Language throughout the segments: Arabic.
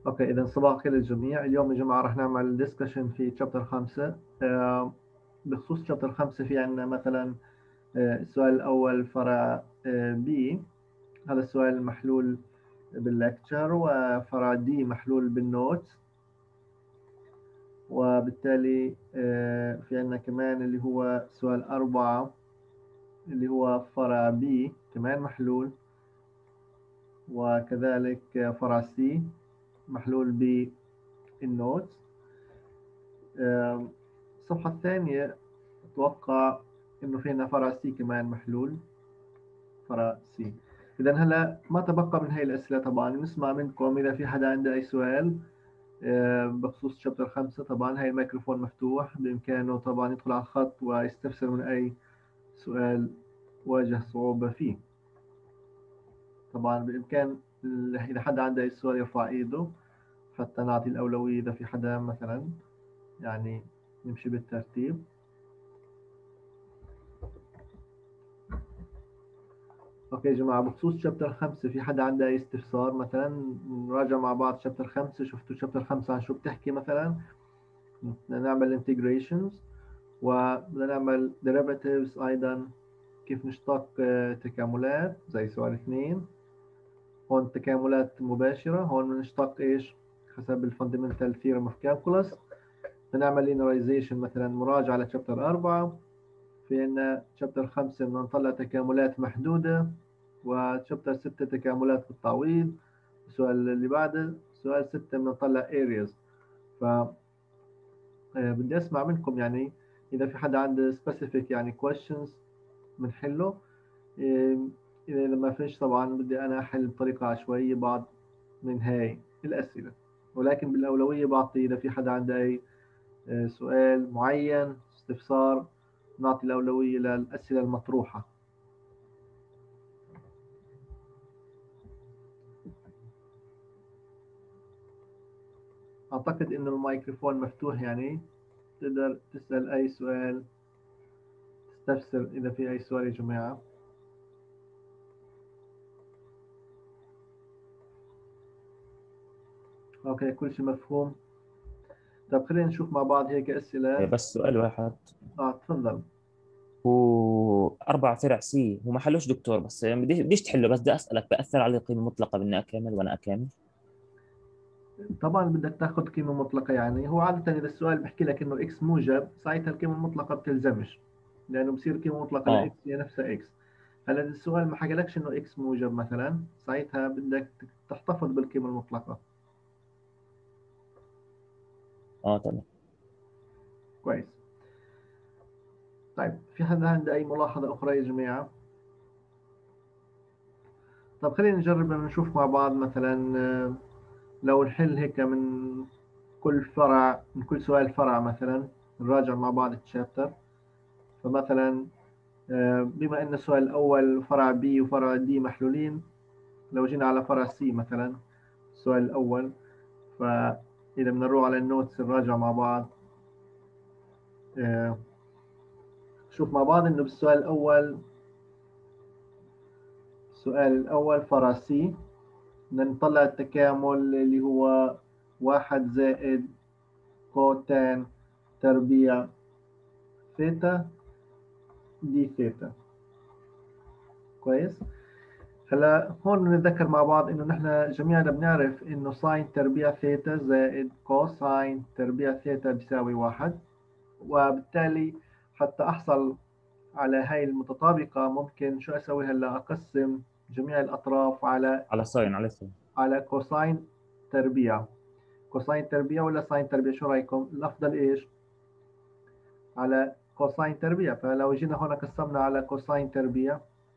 اوكي، اذا صباح الخير للجميع. اليوم يا جماعه راح نعمل ديسكشن في شابتر 5. بخصوص شابتر 5 في عندنا مثلا السؤال الاول فرع بي. هذا السؤال محلول باللكتشر، وفرع دي محلول بالنوت. وبالتالي في عندنا كمان اللي هو سؤال 4 اللي هو فرع بي كمان محلول، وكذلك فرع سي محلول بالنوت. الصفحة الثانية أتوقع إنه فينا فرع سي كمان محلول، فرع سي. إذا هلا ما تبقى من هاي الأسئلة. طبعا نسمع منكم إذا في حدا عنده أي سؤال بخصوص شابتر 5. طبعا هاي الميكروفون مفتوح، بإمكانه طبعا يدخل على الخط ويستفسر من أي سؤال واجه صعوبة فيه. طبعا بإمكان إذا حدا عنده أي سؤال يرفع إيده حتى نعطي الأولوية إذا في حدا مثلا، يعني نمشي بالترتيب. اوكي يا جماعة، بخصوص شابتر 5 في حدا عنده اي استفسار؟ مثلا نراجع مع بعض شابتر 5. شفتوا شابتر 5 عن شو بتحكي؟ مثلا بدنا نعمل integrations، وبدنا نعمل derivatives ايضا، كيف نشتق تكاملات زي سؤال 2. هون تكاملات مباشرة، هون بنشتق ايش؟ حسب الفاندمنتال ثيورم اوف كالكولس. بدنا نعمل linearization مثلا، مراجعة لشابتر 4. في عندنا شابتر 5 بدنا نطلع تكاملات محدودة، وشابتر 6 تكاملات بالتعويض. السؤال اللي بعده سؤال 6 بدنا نطلع areas. ف بدي اسمع منكم، يعني اذا في حدا عنده specific يعني questions بنحله. اذا لما فيش طبعا بدي انا احل بطريقة عشوائية بعض من هاي الاسئلة، ولكن بالاولوية بعطي اذا في حدا عنده اي سؤال معين استفسار، نعطي الأولوية للأسئلة المطروحة. أعتقد إنه الميكروفون مفتوح، يعني تقدر تسأل أي سؤال، تستفسر إذا في أي سؤال يا جماعة. أوكي، كل شيء مفهوم. طب خلينا نشوف مع بعض هيك أسئلة. بس سؤال واحد. تفضل. هو 4 فرع سي هو ما حلوش دكتور، بس يعني بديش تحله، بس بدي اسالك بأثر على القيمه المطلقه باني اكمل وانا اكمل؟ طبعا بدك تاخذ قيمة مطلقة، يعني هو عادة إذا السؤال بحكي لك إنه إكس موجب، ساعتها القيمة المطلقة بتلزمش، لأنه بصير قيمة مطلقة لإكس اه هي نفسها إكس. هلا إذا السؤال ما حكالكش إنه إكس موجب مثلا، ساعتها بدك تحتفظ بالقيمة المطلقة. اه تمام. كويس. طيب في حدا عنده أي ملاحظة أخرى يا جماعة؟ طب خلينا نجرب إنه نشوف مع بعض مثلا لو نحل هيك من كل فرع، من كل سؤال فرع مثلا، نراجع مع بعض التشابتر. فمثلا بما أن السؤال الأول فرع بي وفرع دي محلولين، لو جينا على فرع سي مثلا السؤال الأول، فإذا بدنا نروح على النوتس نراجع مع بعض. آه، شوف مع بعض إنه بالسؤال الأول، السؤال الأول فرع سي، بدنا نطلع التكامل اللي هو 1 زائد كوتان تربيع ثيتا دي ثيتا. كويس. هلا هون نتذكر مع بعض انه نحن جميعنا بنعرف انه ساين تربيع ثيتا زائد كوساين تربيع ثيتا بيساوي 1. وبالتالي حتى احصل على هاي المتطابقة ممكن شو اسوي؟ هلا اقسم جميع الاطراف على على ساين. كوساين تربيع. كوساين تربيع ولا ساين تربيع؟ شو رايكم؟ الافضل ايش؟ على كوساين تربيع. فلو جينا هنا قسمنا على كوساين تربيع،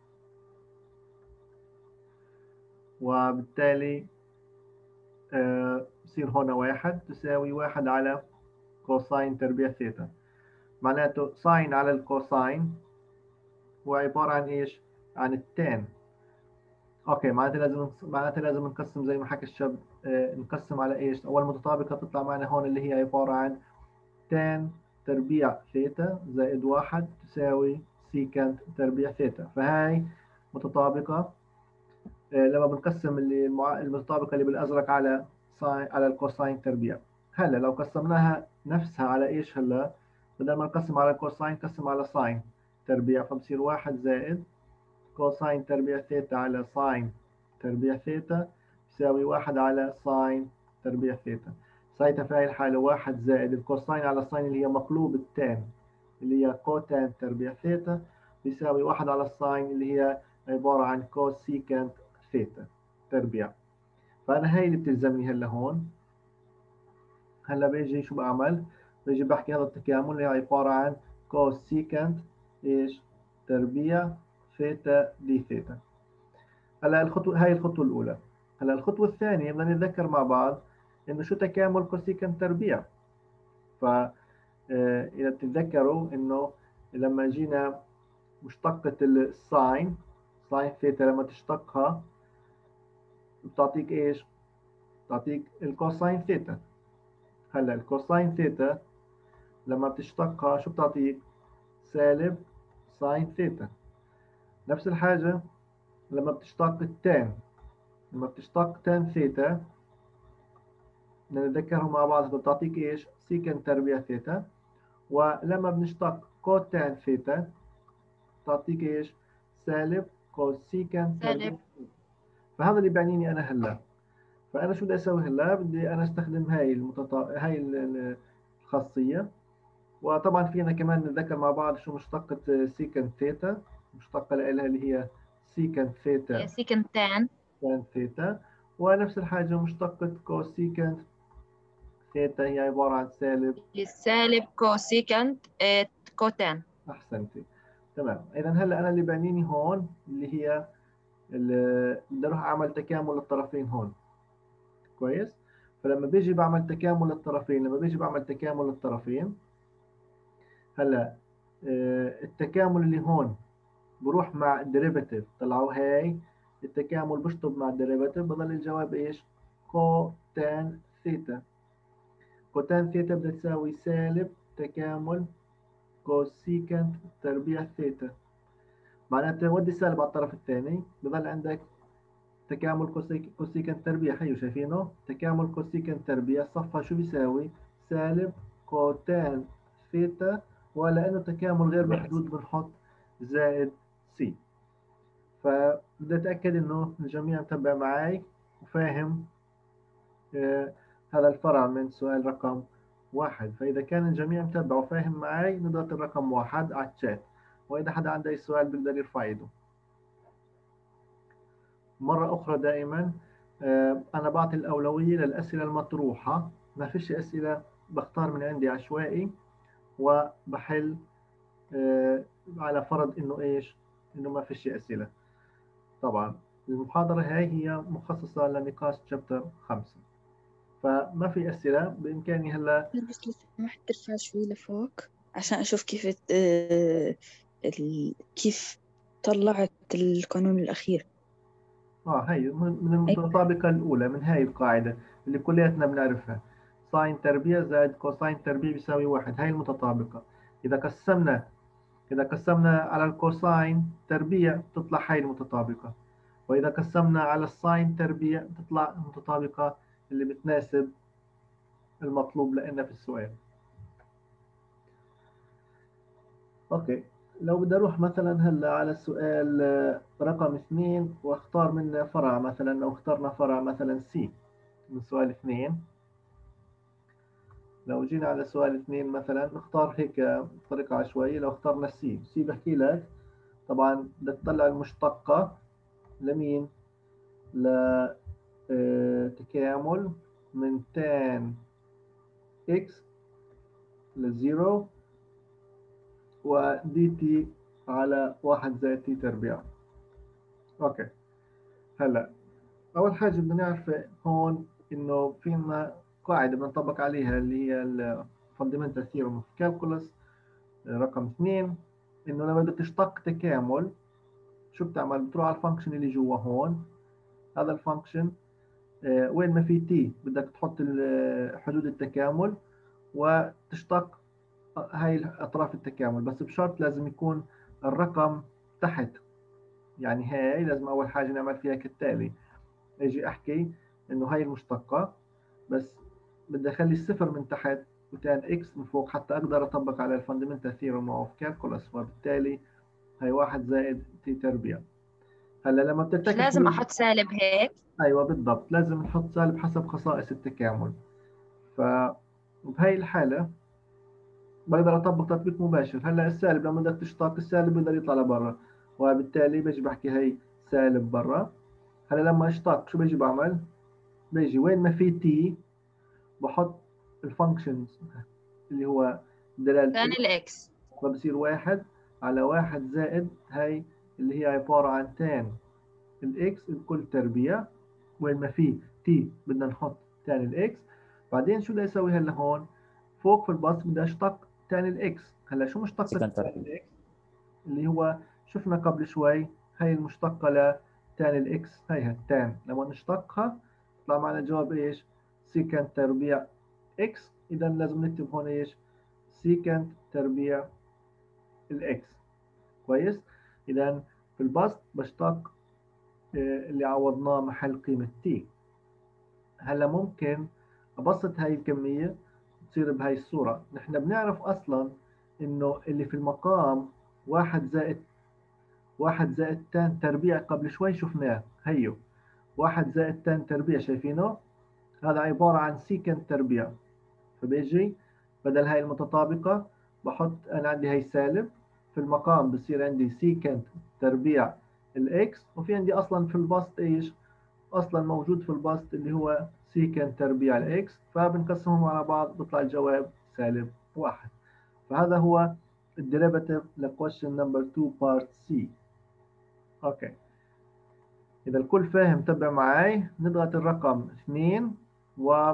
وبالتالي بصير هنا 1 تساوي 1 على كوساين تربيع ثيتا. معناته ساين على الكوساين هو عبارة عن ايش؟ عن التان. اوكي، معناته لازم نقسم زي ما حكى الشاب. نقسم على ايش؟ اول متطابقة تطلع معنا هون اللي هي عبارة عن تان تربيع ثيتا زائد 1 تساوي سيكانت تربيع ثيتا. فهاي متطابقة. لما بنقسم المتطابقة اللي بالأزرق على ساين على الكوساين تربيع. هلا لو قسمناها نفسها على ايش هلا؟ بدل ما نقسم على كوساين نقسم على ساين تربيع، فبصير 1 زائد كوساين تربيع ثيتا على ساين تربيع ثيتا يساوي 1 على ساين تربيع ثيتا. ساعتها في هاي الحالة 1 زائد الكوساين على ساين اللي هي مقلوب التان اللي هي كوتان تربيع ثيتا بيساوي 1 على الساين اللي هي عبارة عن كوسيكانت ثيتا تربيع. فأنا هاي اللي بتلزمني هلا هون. هلا بيجي شو بعمل؟ بيجي بحكي هذا التكامل اللي هي عبارة عن كوسيكانت ايش؟ تربيع ثيتا دي ثيتا. هلا هاي الخطوة الأولى. هلا الخطوة الثانية بدنا نتذكر مع بعض إنه شو تكامل كوسيكانت تربيع. إذا بتتذكروا إنه لما جينا مشتقة الساين ساين ثيتا لما تشتقها بتعطيك إيش؟ بتعطيك الكوساين ثيتا. هلا الكوساين ثيتا لما بتشتقها شو بتعطيك؟ سالب ساين ثيتا. نفس الحاجة لما بتشتق التان، لما بتشتق تان ثيتا نتذكرهم مع بعض بتعطيك ايش؟ سيكنت تربيع ثيتا. ولما بنشتق كوتان ثيتا تعطيك ايش؟ سالب كوسيكنت تربيع سالب. ثيتا. فهذا اللي بيعنيني انا هلا. فانا شو بدي اسوي هلا؟ بدي انا استخدم هاي الخاصية. وطبعا فينا كمان نتذكر مع بعض شو مشتقة سيكنت ثيتا. مشتقة لها اللي هي سيكنت ثيتا هي سيكنت تان. تان ثيتا. ونفس الحاجة مشتقة كوسيكنت ثيتا هي عبارة عن سالب السالب كوسيكنت كوتان. أحسنتي. تمام. إذا هلا أنا اللي بعنيني هون اللي هي بدي أروح أعمل تكامل للطرفين هون. كويس؟ فلما بيجي بعمل تكامل للطرفين، لما بيجي بعمل تكامل للطرفين هلا التكامل اللي هون بروح مع الديريفاتيف. طلعوا هاي التكامل بشطب مع الديريفاتيف بضل الجواب ايش؟ كوتان ثيتا. كوتان ثيتا بدها تساوي سالب تكامل كوسيكنت تربيع ثيتا. معناته ودي السالب على الطرف الثاني بضل عندك تكامل كوسيكنت تربيع. هيو شايفينه؟ تكامل كوسيكنت تربيع صفها شو بيساوي؟ سالب كوتان ثيتا. ولأنه تكامل غير محدود بنحط زائد سي. فبدي أتأكد إنه الجميع متابع معي وفاهم هذا الفرع من سؤال رقم 1. فإذا كان الجميع متابع وفاهم معي نضغط الرقم 1 على الشات. وإذا حدا عنده أي سؤال بيقدر يرفع يده. مرة أخرى دائما أنا بعطي الأولوية للأسئلة المطروحة. ما فيش أسئلة بختار من عندي عشوائي وبحل على فرض إنه إيش؟ إنه ما فيش أسئلة. طبعا المحاضرة هاي هي مخصصة لنقاش شابتر 5. فما في أسئلة بإمكاني هلا. بس لو سمحت ترفع شوي لفوق عشان أشوف كيف كيف طلعت القانون الأخير. هي من المتطابقة الأولى من هاي القاعدة اللي كلياتنا بنعرفها. ساين تربيع زائد كوساين تربيع بيساوي 1. هاي المتطابقة. إذا قسمنا على الكوساين تربيع تطلع هاي المتطابقة. وإذا قسمنا على الساين تربيع تطلع المتطابقة اللي بتناسب المطلوب لنا في السؤال. أوكي. لو بدي أروح مثلا هلا على السؤال رقم 2 واختار منه فرع مثلا. لو اخترنا فرع مثلا سي من سؤال 2. لو جينا على سؤال 2 مثلا نختار هيك بطريقة عشوائية. لو اخترنا سي بحكي لك طبعا بدك تطلع المشتقة لمين؟ لتكامل من تان اكس لزيرو ودي تي على 1 زائد تي تربيع. اوكي. هلا اول حاجه بدنا نعرف هون انه في لنا قاعده بنطبق عليها اللي هي الفاندمنتال ثيورم اوف كالكولس رقم 2. انه لما بدك تشتق تكامل شو بتعمل؟ بتروح على الفانكشن اللي جوا هون. هذا الفانكشن وين ما في تي بدك تحط حدود التكامل وتشتق هاي اطراف التكامل. بس بشرط لازم يكون الرقم تحت. يعني هاي لازم اول حاجه نعمل فيها كالتالي. اجي احكي انه هاي المشتقه بس بدي اخلي الصفر من تحت وتان اكس من فوق حتى اقدر اطبق على الفاندمنتال ثيورم اوف كالكولاس، وبالتالي هي 1 زائد تي تربيع. هلا لما مش بترتكب لازم أحط سالب هيك؟ ايوه بالضبط، لازم نحط سالب حسب خصائص التكامل. فبهي الحالة بقدر اطبق تطبيق مباشر. هلا السالب لما بدك تشتق السالب بيقدر يطلع لبرا، وبالتالي بيجي بحكي هي سالب برا. هلا لما اشتق شو بيجي بعمل؟ بيجي وين ما في تي بحط الفانكشنز اللي هو دلالة تاني x، الإكس. فبصير 1 على 1 زائد هي اللي هي عبارة عن تان الإكس بكل تربيع. وين ما في تي بدنا نحط تان الإكس. بعدين شو بدي أسوي هلا هون؟ فوق في البسط بدي أشتق تان الإكس. هلا شو مشتقة سكند تان تربيع. الإكس؟ اللي هو شفنا قبل شوي هي المشتقة لتان الإكس، هيها التان لما نشتقها يطلع معنا جواب إيش؟ سيكند تربيع إكس. إذا لازم نكتب هون إيش؟ سيكند تربيع الإكس. كويس؟ إذا في البسط بشتق اللي عوضناه محل قيمة تي. هلا ممكن أبسط هاي الكمية تصير بهاي الصورة. نحن بنعرف أصلا إنه اللي في المقام 1 زائد تان تربيع قبل شوي شفناه، هيو 1 زائد تان تربيع شايفينه؟ هذا عبارة عن سيكند تربيع. فبيجي بدل هاي المتطابقة بحط أنا عندي هاي سالب في المقام، بصير عندي سيكند تربيع الإكس، وفي عندي أصلا في البسط إيش؟ أصلا موجود في البسط اللي هو سيكند تربيع الإكس، فبنقسمهم على بعض بيطلع الجواب سالب 1. فهذا هو الديريفاتيف لكويشن نمبر 2 بارت سي. أوكي، إذا الكل فاهم تبع معي نضغط الرقم 2. و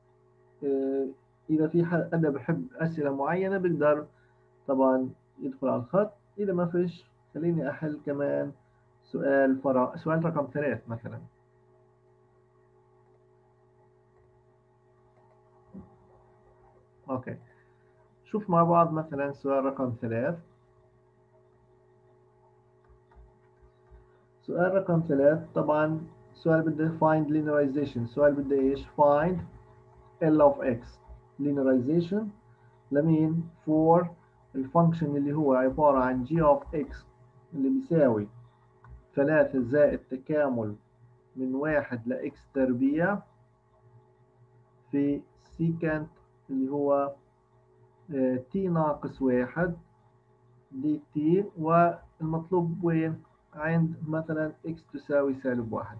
إذا في حدا بحب أسئلة معينة بقدر طبعا يدخل على الخط. إذا ما فيش خليني أحل كمان سؤال رقم 3 مثلا. أوكي، شوف مع بعض مثلا سؤال رقم 3. سؤال رقم 3 طبعا سؤال بده find linearization. سؤال بده إيش؟ find L of x linearization لمين؟ for الفانكشن اللي هو عبارة عن g of x اللي بيساوي 3 زائد تكامل من 1 ل x تربيع في سيكانت اللي هو t ناقص 1 دي تي، والمطلوب وين؟ عند مثلا x تساوي سالب 1.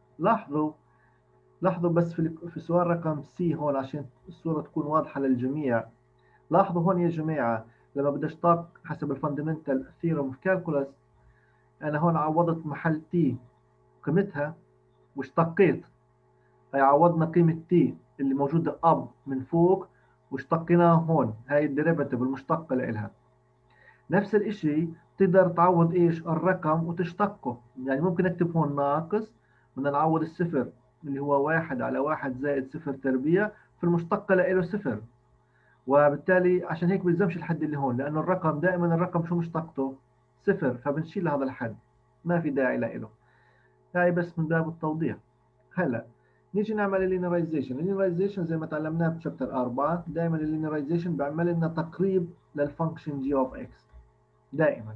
لاحظوا بس في سؤال رقم سي هون عشان الصورة تكون واضحة للجميع. لاحظوا هون يا جماعة لما بدي اشتق حسب الفاندمنتال ثيورم اوف كالكولاس، أنا هون عوضت محل تي قيمتها واشتقيت. هي عوضنا قيمة تي اللي موجودة أب من فوق واشتقيناها هون، هاي الديريفاتيف المشتقة لإلها. نفس الإشي تقدر تعوض إيش؟ الرقم وتشتقه. يعني ممكن أكتب هون ناقص، بدنا نعوض الصفر اللي هو 1 على 1 زائد صفر تربيع في المشتقة لإله صفر، وبالتالي عشان هيك بيلزمش الحد اللي هون، لأنه الرقم دائما الرقم شو مشتقته؟ صفر، فبنشيل هذا الحد، ما في داعي لإله. هاي بس من باب التوضيح. هلا نيجي نعمل اللينيرايزيشن. اللينيرايزيشن زي ما تعلمناه بشابتر 4 دائما اللينيرايزيشن بيعمل لنا تقريب للفانكشن جي اوف اكس دائما.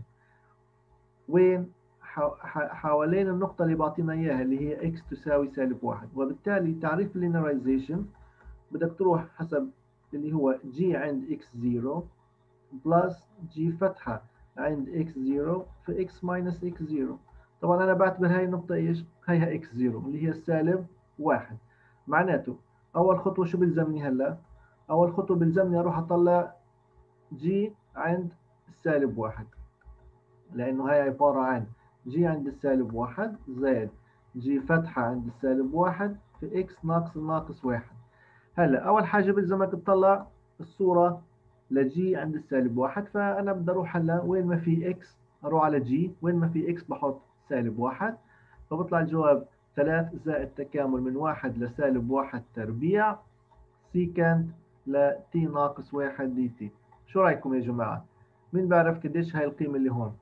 وين؟ حوالين النقطة اللي بعطينا إياها اللي هي x تساوي سالب 1. وبالتالي تعريف اللينيرايزيشن بدك تروح حسب اللي هو g عند x0 بلس g فتحة عند x0 في x ماينس x0. طبعا أنا بعتبر هاي النقطة إيش؟ هيها x0 اللي هي السالب 1. معناته أول خطوة شو بيلزمني هلا؟ أول خطوة بيلزمني أروح أطلع g عند السالب 1، لأنه هاي عبارة عن جي عند السالب 1 زائد جي فتحة عند السالب 1 في إكس ناقص الناقص 1. هلا أول حاجة بلزمك تطلع الصورة لجي عند السالب 1، فأنا بدي أروح هلا وين ما في إكس أروح على جي، وين ما في إكس بحط سالب 1، فبطلع الجواب 3 زائد تكامل من 1 لسالب 1 تربيع سيكند ل t ناقص 1 دي تي. شو رأيكم يا جماعة؟ مين بعرف قديش هاي القيمة اللي هون؟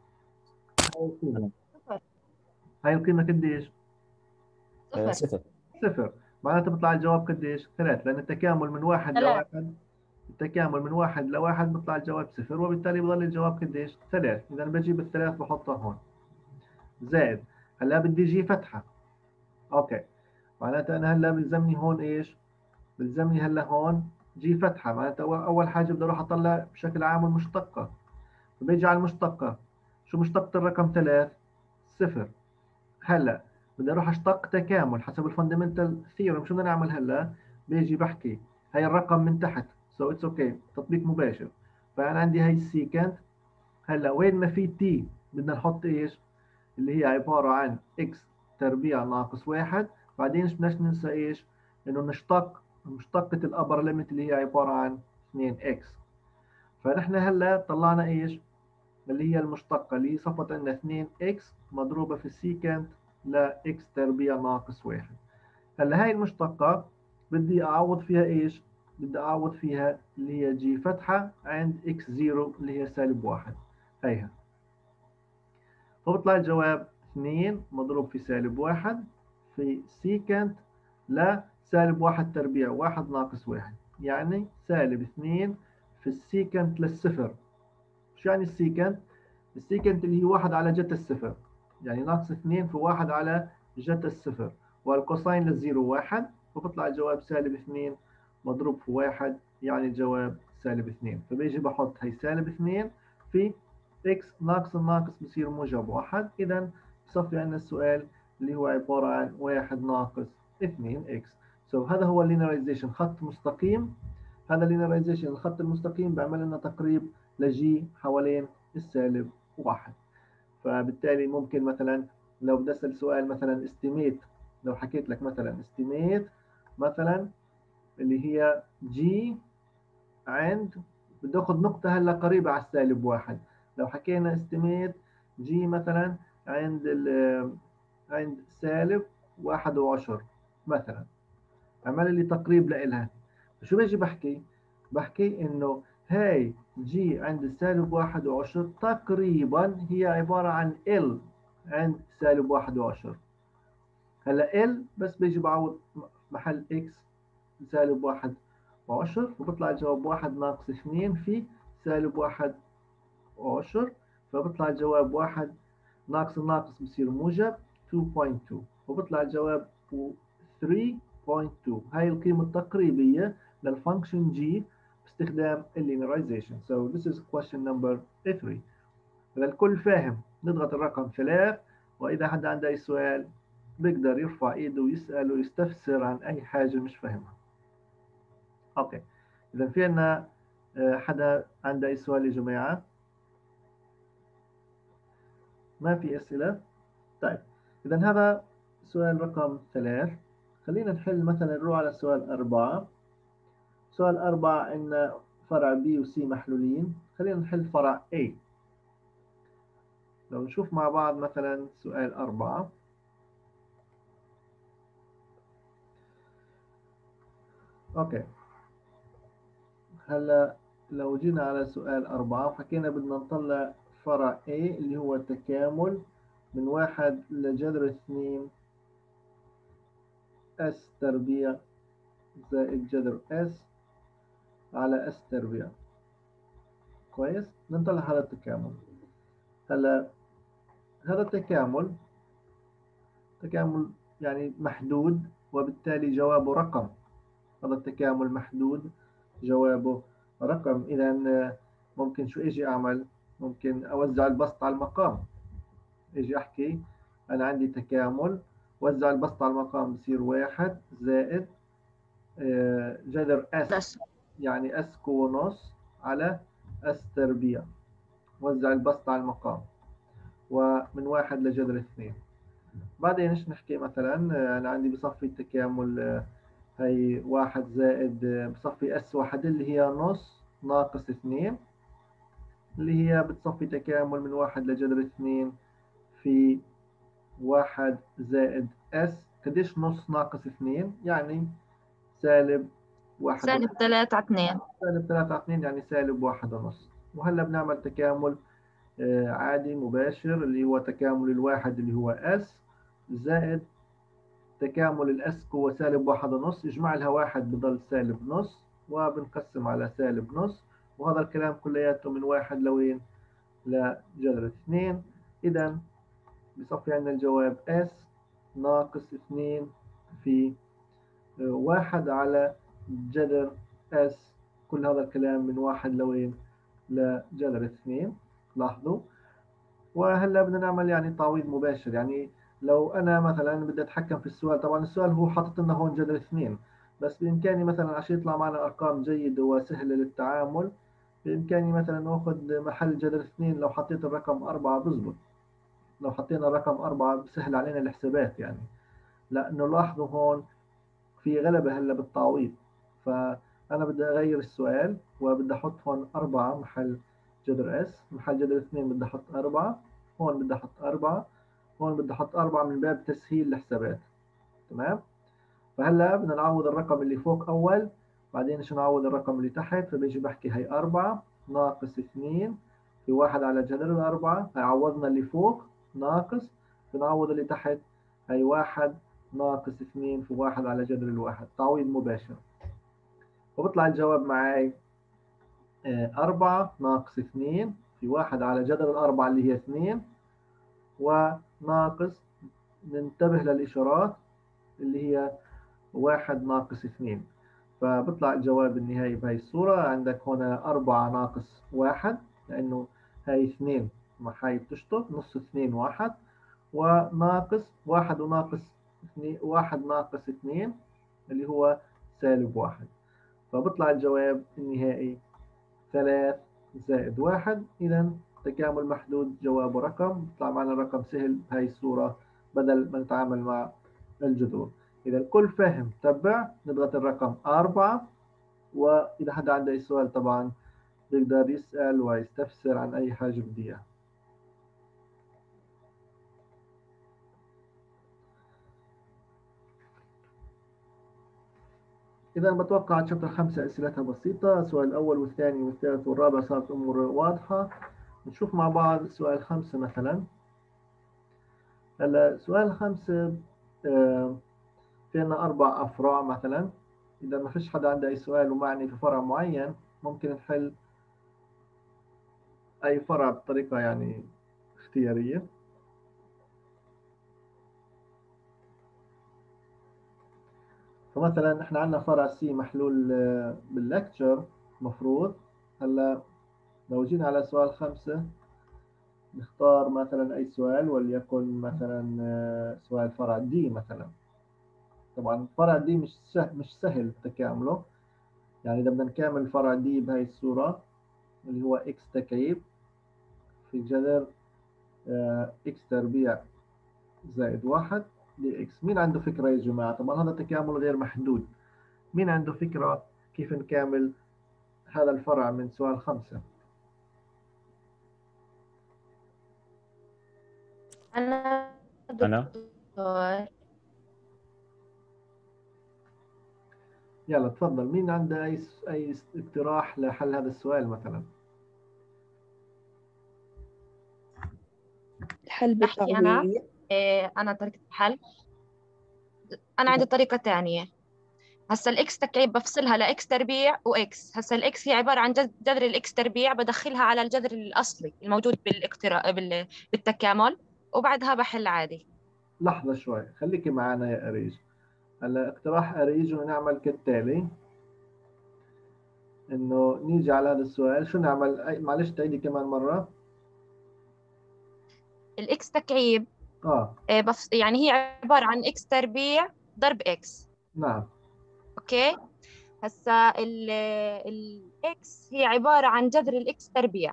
صفر. هاي القيمة قديش؟ صفر. صفر. صفر. معناتها بيطلع الجواب قديش؟ 3، لأن التكامل من 1 ل 1، التكامل من 1 ل 1 بيطلع الجواب 0، وبالتالي بضل الجواب قديش؟ 3. إذا بجيب ال3 بحطها هون زائد. هلا بدي اجي فتحة. اوكي، معناتها انا هلا بلزمني هون ايش؟ بلزمني هلا هون جي فتحة، معناتها اول حاجة بدي اروح اطلع بشكل عام المشتقة. فبيجي على المشتقة، شو مشتقة الرقم 3؟ 0. هلا بدي اروح اشتق تكامل حسب الفاندمنتال ثيورم. شو بدنا نعمل هلا؟ بيجي بحكي هاي الرقم من تحت، سو اتس اوكي، تطبيق مباشر. فانا عندي هاي السيكنت. هلا وين ما في تي بدنا نحط ايش؟ اللي هي عبارة عن x تربيع ناقص 1. بعدين مش بدناش ننسى ايش؟ انه نشتق مشتقة الابر ليميت اللي هي عبارة عن 2x. فنحن هلا طلعنا ايش؟ اللي هي المشتقة اللي هي صفت عندنا 2x مضروبة في السيكنت ل x تربيع ناقص 1. هلا هاي المشتقة بدي اعوض فيها ايش؟ بدي اعوض فيها اللي هي جي فتحة عند x0 اللي هي -1. هيها. فبطلع الجواب 2 مضروب في -1 في سيكنت -1 تربيع 1 ناقص 1، يعني -2 في السيكنت للصفر. شو يعني السيكنت؟ السيكنت اللي هي 1 على جتا الصفر، يعني ناقص 2 في 1 على جتا الصفر، والكوساين للزيرو 1، فبطلع الجواب -2 مضروب في 1، يعني الجواب -2. فبيجي بحط هي -2 في x ناقص الناقص بصير موجب 1. إذا بصفي عندنا السؤال اللي هو عبارة عن 1 ناقص 2x. هذا هو اللينيرايزيشن، خط مستقيم. هذا اللينيرايزيشن الخط المستقيم بيعمل لنا تقريب لجي حوالين -1. فبالتالي ممكن مثلا لو بدي اسال سؤال مثلا استيميت، لو حكيت لك مثلا استيميت مثلا اللي هي جي عند، بدي اخذ نقطة هلا قريبة على -1. لو حكينا استيميت جي مثلا عند عند -1.10 مثلا، عمل لي تقريب لإلها. شو بيجي بحكي؟ بحكي انه هاي جي عند -1.10 تقريبا هي عبارة عن ال عند -1.10. هلا ال بس بيجي بعوض محل اكس -1.10، وبطلع الجواب 1 ناقص 2 في -1.10، فبطلع الجواب 1 ناقص الناقص بصير موجب 2.2، وبطلع الجواب 3.2. هاي القيمة التقريبية للفانكشن g باستخدام اللينيرايزيشن. So this is question number 3. إذا الكل فاهم نضغط الرقم 3، وإذا حد عنده أي سؤال بيقدر يرفع إيده ويسأل ويستفسر عن أي حاجة مش فاهمها. أوكي، إذا في عنا حدا عنده أي سؤال يا جماعة؟ ما في أسئلة؟ طيب، إذا هذا سؤال رقم 3. خلينا نحل مثلا نروح على سؤال 4. سؤال 4 عندنا فرع B و C محلولين. خلينا نحل فرع A. لو نشوف مع بعض مثلا سؤال 4. أوكي، هلا لو جينا على سؤال 4 وحكينا بدنا نطلع فرع A اللي هو تكامل من 1 لجذر 2 S تربيع زائد جذر S على S تربيع. كويس، نطلع هذا التكامل. هلا هذا التكامل يعني محدود، وبالتالي جوابه رقم. هذا التكامل محدود جوابه رقم. إذا ممكن شو إجي أعمل؟ ممكن أوزع البسط على المقام. إجي أحكي أنا عندي تكامل، وزع البسط على المقام بصير 1 زائد جذر S، يعني S كونص على S تربيع. وزع البسط على المقام، ومن 1 لجذر 2. بعدين ايش نحكي مثلا؟ أنا عندي بصفي التكامل هي 1 زائد بصفي S1 اللي هي نص ناقص 2، اللي هي بتصفي تكامل من 1 لجذر 2 في 1 زائد S. قديش نص ناقص 2؟ يعني -1. -3/2. -3/2 يعني -1.5. وهلا بنعمل تكامل عادي مباشر اللي هو تكامل الواحد اللي هو S زائد تكامل الاس قوة -1.5، اجمع لها واحد بضل -0.5 وبنقسم على -0.5، وهذا الكلام كلياته من 1 لوين؟ لجذر 2. إذا بصفي عندنا الجواب S ناقص 2 في 1 على جذر S، كل هذا الكلام من 1 لوين؟ لجذر 2. لاحظوا. وهلا بدنا نعمل يعني تعويض مباشر. يعني لو أنا مثلا بدي أتحكم في السؤال، طبعا السؤال هو حاطط لنا هون جذر 2، بس بإمكاني مثلا عشان يطلع معنا أرقام جيدة وسهلة للتعامل، بإمكاني مثلا آخذ محل جذر 2 لو حطيت الرقم 4 بزبط. لو حطينا الرقم 4 بسهل علينا الحسابات يعني. لأنه لاحظوا هون في غلبة هلا بالتعويض، فأنا بدي أغير السؤال وبدي أحط هون 4 محل جذر S، محل جذر 2 بدي أحط 4، هون بدي أحط 4، هون بدي أحط 4 من باب تسهيل الحسابات. تمام؟ فهلا بدنا نعوض الرقم اللي فوق أول، بعدين شو نعوض الرقم اللي تحت، فبيجي بحكي هي 4 ناقص 2 في 1 على جذر 4، هي عوضنا اللي فوق ناقص، بنعوض اللي تحت، هي 1 ناقص 2 في 1 على جذر 1، تعويض مباشر. وبطلع الجواب معي 4 ناقص 2 في 1 على جذر 4 اللي هي 2، وناقص، ننتبه للإشارات اللي هي 1 ناقص 2. فبطلع الجواب النهائي بهي الصورة. عندك هنا 4 ناقص 1 لأنه هاي 2 مع هاي بتشطب، نص 2 1، وناقص 1 وناقص 2، 1 ناقص 2 اللي هو -1. فبطلع الجواب النهائي 3 زائد 1. إذا تكامل محدود جوابه رقم، بيطلع معنا رقم سهل بهي الصورة بدل ما نتعامل مع الجذور. إذا الكل فهم تبع، نضغط الرقم 4، وإذا حدا عنده أي سؤال طبعا بيقدر يسأل ويستفسر عن أي حاجة بدي إياها. إذا بتوقع شابتر 5 أسئلتها بسيطة، السؤال الأول والثاني والثالث والرابع صارت أمور واضحة. نشوف مع بعض سؤال 5 مثلا. هلا سؤال 5 في عنا 4 أفرع مثلا. إذا ما فيش حدا عنده أي سؤال ومعني في فرع معين، ممكن نحل أي فرع بطريقة يعني اختيارية. فمثلا احنا عندنا فرع سي محلول باللكتشر مفروض. هلا لو جينا على سؤال 5، نختار مثلا أي سؤال، وليكن مثلا سؤال فرع دي مثلا. طبعا فرع دي مش سهل تكامله. يعني إذا بدنا نكامل فرع دي بهاي الصورة اللي هو x تكعيب في جذر x تربيع زائد 1 دي x. مين عنده فكرة يا جماعة؟ طبعا هذا تكامل غير محدود. مين عنده فكرة كيف نكامل هذا الفرع من سؤال 5؟ أنا أنا دكتور. يلا تفضل، مين عنده أي اقتراح لحل هذا السؤال مثلا؟ الحل بحكي أنا بالتعويض. أنا طريقة الحل. أنا عندي طريقة تانية. هسا الإكس تكعيب بفصلها لإكس تربيع وإكس. هسا الإكس هي عبارة عن جذر الإكس تربيع، بدخلها على الجذر الأصلي الموجود بالتكامل، وبعدها بحل عادي. لحظة شوي، خليكي معنا يا أريج. هلا اقتراح أريج إنه نعمل كالتالي، إنه نيجي على هذا السؤال. شو نعمل؟ معلش تعيدي كمان مرة. الإكس تكعيب آه يعني هي عبارة عن إكس تربيع ضرب إكس. نعم. أوكي. هسا الإكس هي عبارة عن جذر الإكس تربيع.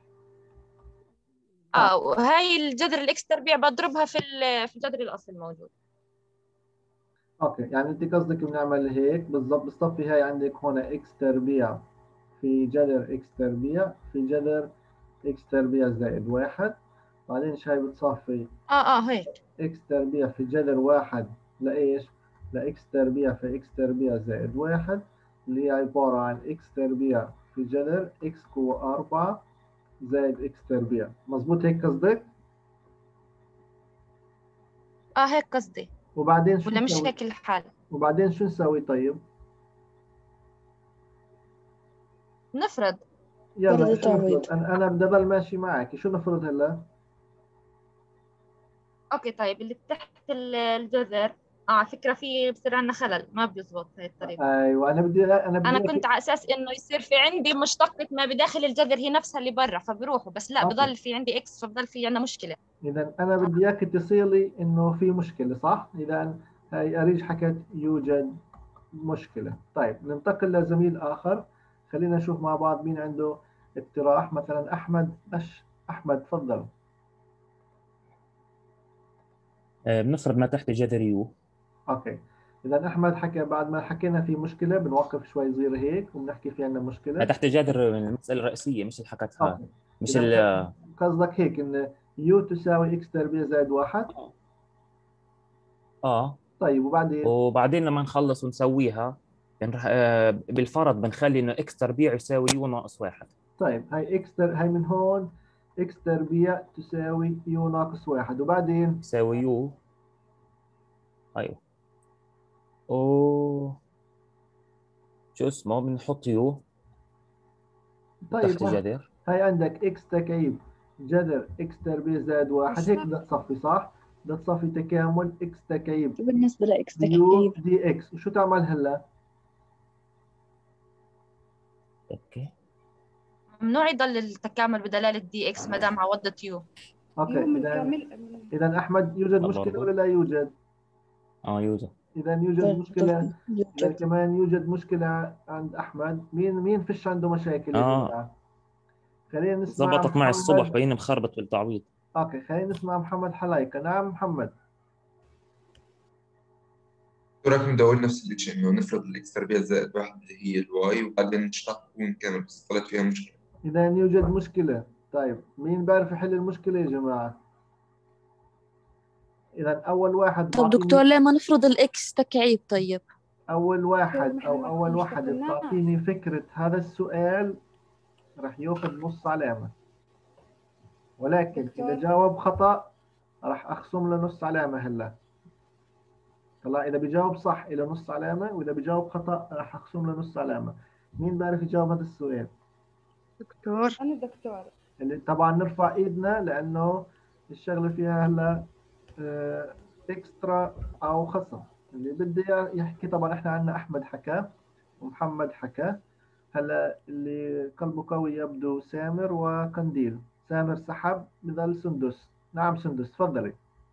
وهي الجذر الإكس تربيع بضربها في الجذر الأصلي الموجود. أوكي، يعني أنت قصدك بنعمل هيك بالضبط. بالصفي هاي عندك هنا إكس تربيع في جذر إكس تربيع في جذر إكس تربيع زائد 1، بعدين هاي بتصفي هيك. إكس تربيع في جذر 1 لإيش؟ لإكس تربيع في إكس تربيع زائد 1، اللي هي عبارة عن إكس تربيع في جذر إكس قوة 4 زائد إكس تربيع. مظبوط هيك قصدك؟ هيك قصدي. وبعدين شو ولا مش نسوي؟ هيك الحال؟ وبعدين شو نسوي طيب؟ نفرض. يلا فرض شو تعويض. نفرض؟ أنا بدي أضل ماشي معك، شو نفرض هلا؟ اوكي طيب اللي تحت الجذر، على فكرة في بصير عندنا خلل، ما بيزبط هاي الطريقة. أيوه أنا بدي انا كنت على اساس انه يصير في عندي مشتقة ما بداخل الجذر هي نفسها اللي برا فبروحوا، بس لا أوكي. بضل في عندي اكس فبضل في عندنا مشكلة. إذا أنا بدي إياك تصير لي إنه في مشكلة، صح؟ إذا هاي أريج حكت يوجد مشكلة. طيب ننتقل لزميل آخر، خلينا نشوف مع بعض مين عنده اقتراح. مثلا أحمد أحمد تفضل. بنفرض ما تحت جذر يو. أوكي، إذا أحمد حكى بعد ما حكينا في مشكلة بنوقف شوي صغيرة هيك وبنحكي في عندنا ما مشكلة. تحت جذر من المسألة الرئيسية مش اللي حكتها، أوكي، مش إذا قصدك هيك إن يو تساوي إكس تربيع زائد واحد. اه. طيب وبعدين؟ وبعدين لما نخلص ونسويها بالفرض بنخلي انه اكس تربيع يساوي يو ناقص واحد. طيب هاي من هون إكس تربيع تساوي يو ناقص واحد، وبعدين؟ يساوي يو. ايوه. او شو اسمه بنحط يو طيب تحت جذر. هاي عندك إكس تكعيب جذر إكس تربيع زائد واحد، هيك بدها تصفي صح؟ بدها تصفي تكامل إكس تكعيب بالنسبة لإكس يو تكعيب دي إكس، وشو تعمل هلا؟ اوكي. ممنوع يضل التكامل بدلالة دي اكس ما دام عوضت يو. أوكي، إذا أحمد يوجد لا مشكلة ولا برضه. لا يوجد؟ يوجد. إذا يوجد مشكلة. برضه إذا يوجد. كمان يوجد مشكلة عند أحمد، مين فيش عنده مشاكل يا اه جماعة؟ خلينا نسمع زبطت معي الصبح محمد. بيني مخربط بالتعويض. أوكي، خلينا نسمع محمد حلايكة. نعم محمد. ولكن ندور نفس الشيء، انه نفرض الاكس تربيع زائد واحد اللي هي الواي وبعدين نشتق ونكمل، بس طلعت فيها مشكلة. إذا يوجد مشكلة. طيب مين بيعرف يحل المشكلة يا جماعة؟ إذا أول واحد طب دكتور ليه ما نفرض الإكس تكعيب طيب؟ أول واحد بتعطيني فكرة هذا السؤال راح ياخذ نص علامة، ولكن إذا جاوب خطأ راح أخصم له نص علامة هلا. طلع إذا بيجاوب صح إلى نص علامة، وإذا بيجاوب خطأ راح أخصم له نص علامة. مين بيعرف يجاوب هذا السؤال؟ دكتور. أنا دكتور. اللي طبعا نرفع إيدنا لأنه الشغلة فيها هلا إكسترا أو خصم. اللي بده يحكي، طبعا إحنا عندنا أحمد حكى ومحمد حكى. هلا اللي قلبه قوي يبدو سامر وقنديل. سامر سحب، بضل سندس. نعم سندس تفضلي.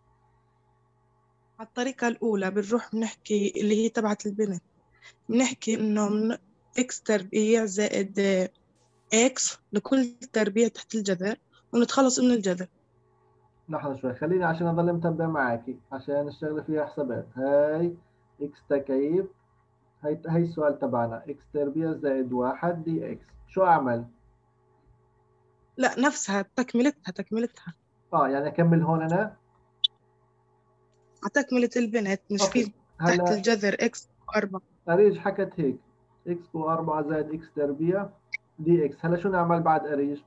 على الطريقة الأولى بنروح بنحكي اللي هي تبعت البنت، بنحكي إنه من إكس تربيع زائد إكس لكل تربيع تحت الجذر ونتخلص من الجذر. لحظة شوي، خليني عشان أضل متابع معاكي، عشان الشغلة فيها حسابات. هاي إكس تكعيب، هاي السؤال تبعنا إكس تربيع زائد واحد دي إكس، شو أعمل؟ لا نفسها تكملتها. يعني أكمل هون أنا؟ تكملة البنت مش أوكي. في تحت هلا الجذر إكس 4. أريج حكت هيك إكس بو 4 زائد إكس تربيع دي إكس. هلا شو نعمل بعد أريج؟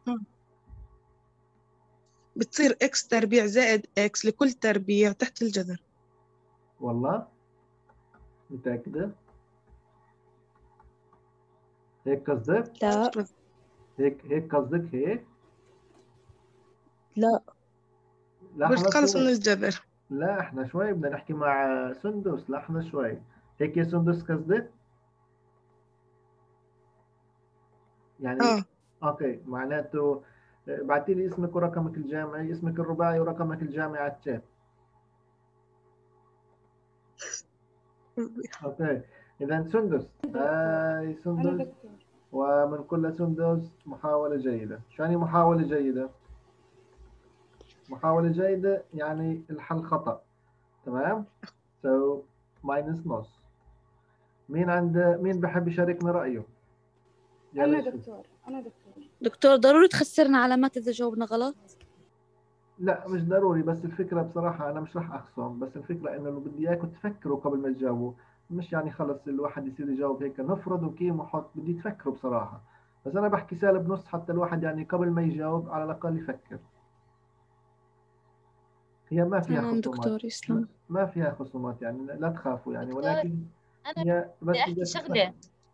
بتصير إكس تربيع زائد إكس لكل تربيع تحت الجذر. والله متأكدة؟ هيك قصدك؟ لا هيك قصدك هيك؟ لا لحظة بتخلص من شوي. الجذر. لا احنا شوي بدنا نحكي مع سندس. لحظة شوي. هيك يا سندس قصدك؟ يعني اوكي، معناته بعتي لي اسمك ورقمك الجامعي، اسمك الرباعي ورقمك الجامعي على الشات. اوكي، اذا سندس. هاي سندس. ومن كل سندس محاولة جيدة. شو يعني محاولة جيدة؟ محاولة جيدة يعني الحل خطأ. تمام؟ so minus نص. مين بحب يشاركنا رأيه؟ أنا يلا دكتور. دكتور ضروري تخسرنا علامات إذا جاوبنا غلط؟ لا مش ضروري، بس الفكرة بصراحة أنا مش راح أخصم، بس الفكرة إنه اللي بدي إياكم تفكروا قبل ما تجاوبوا. مش يعني خلص الواحد يصير يجاوب هيك نفرض وكيم وحط، بدي تفكروا بصراحة. بس أنا بحكي سالب نص حتى الواحد يعني قبل ما يجاوب على الأقل يفكر. هي ما فيها تمام خصومات، دكتور يسلم. ما فيها خصومات يعني لا تخافوا يعني، دكتور ولكن أنا هي بس بدي أحكي شغلة.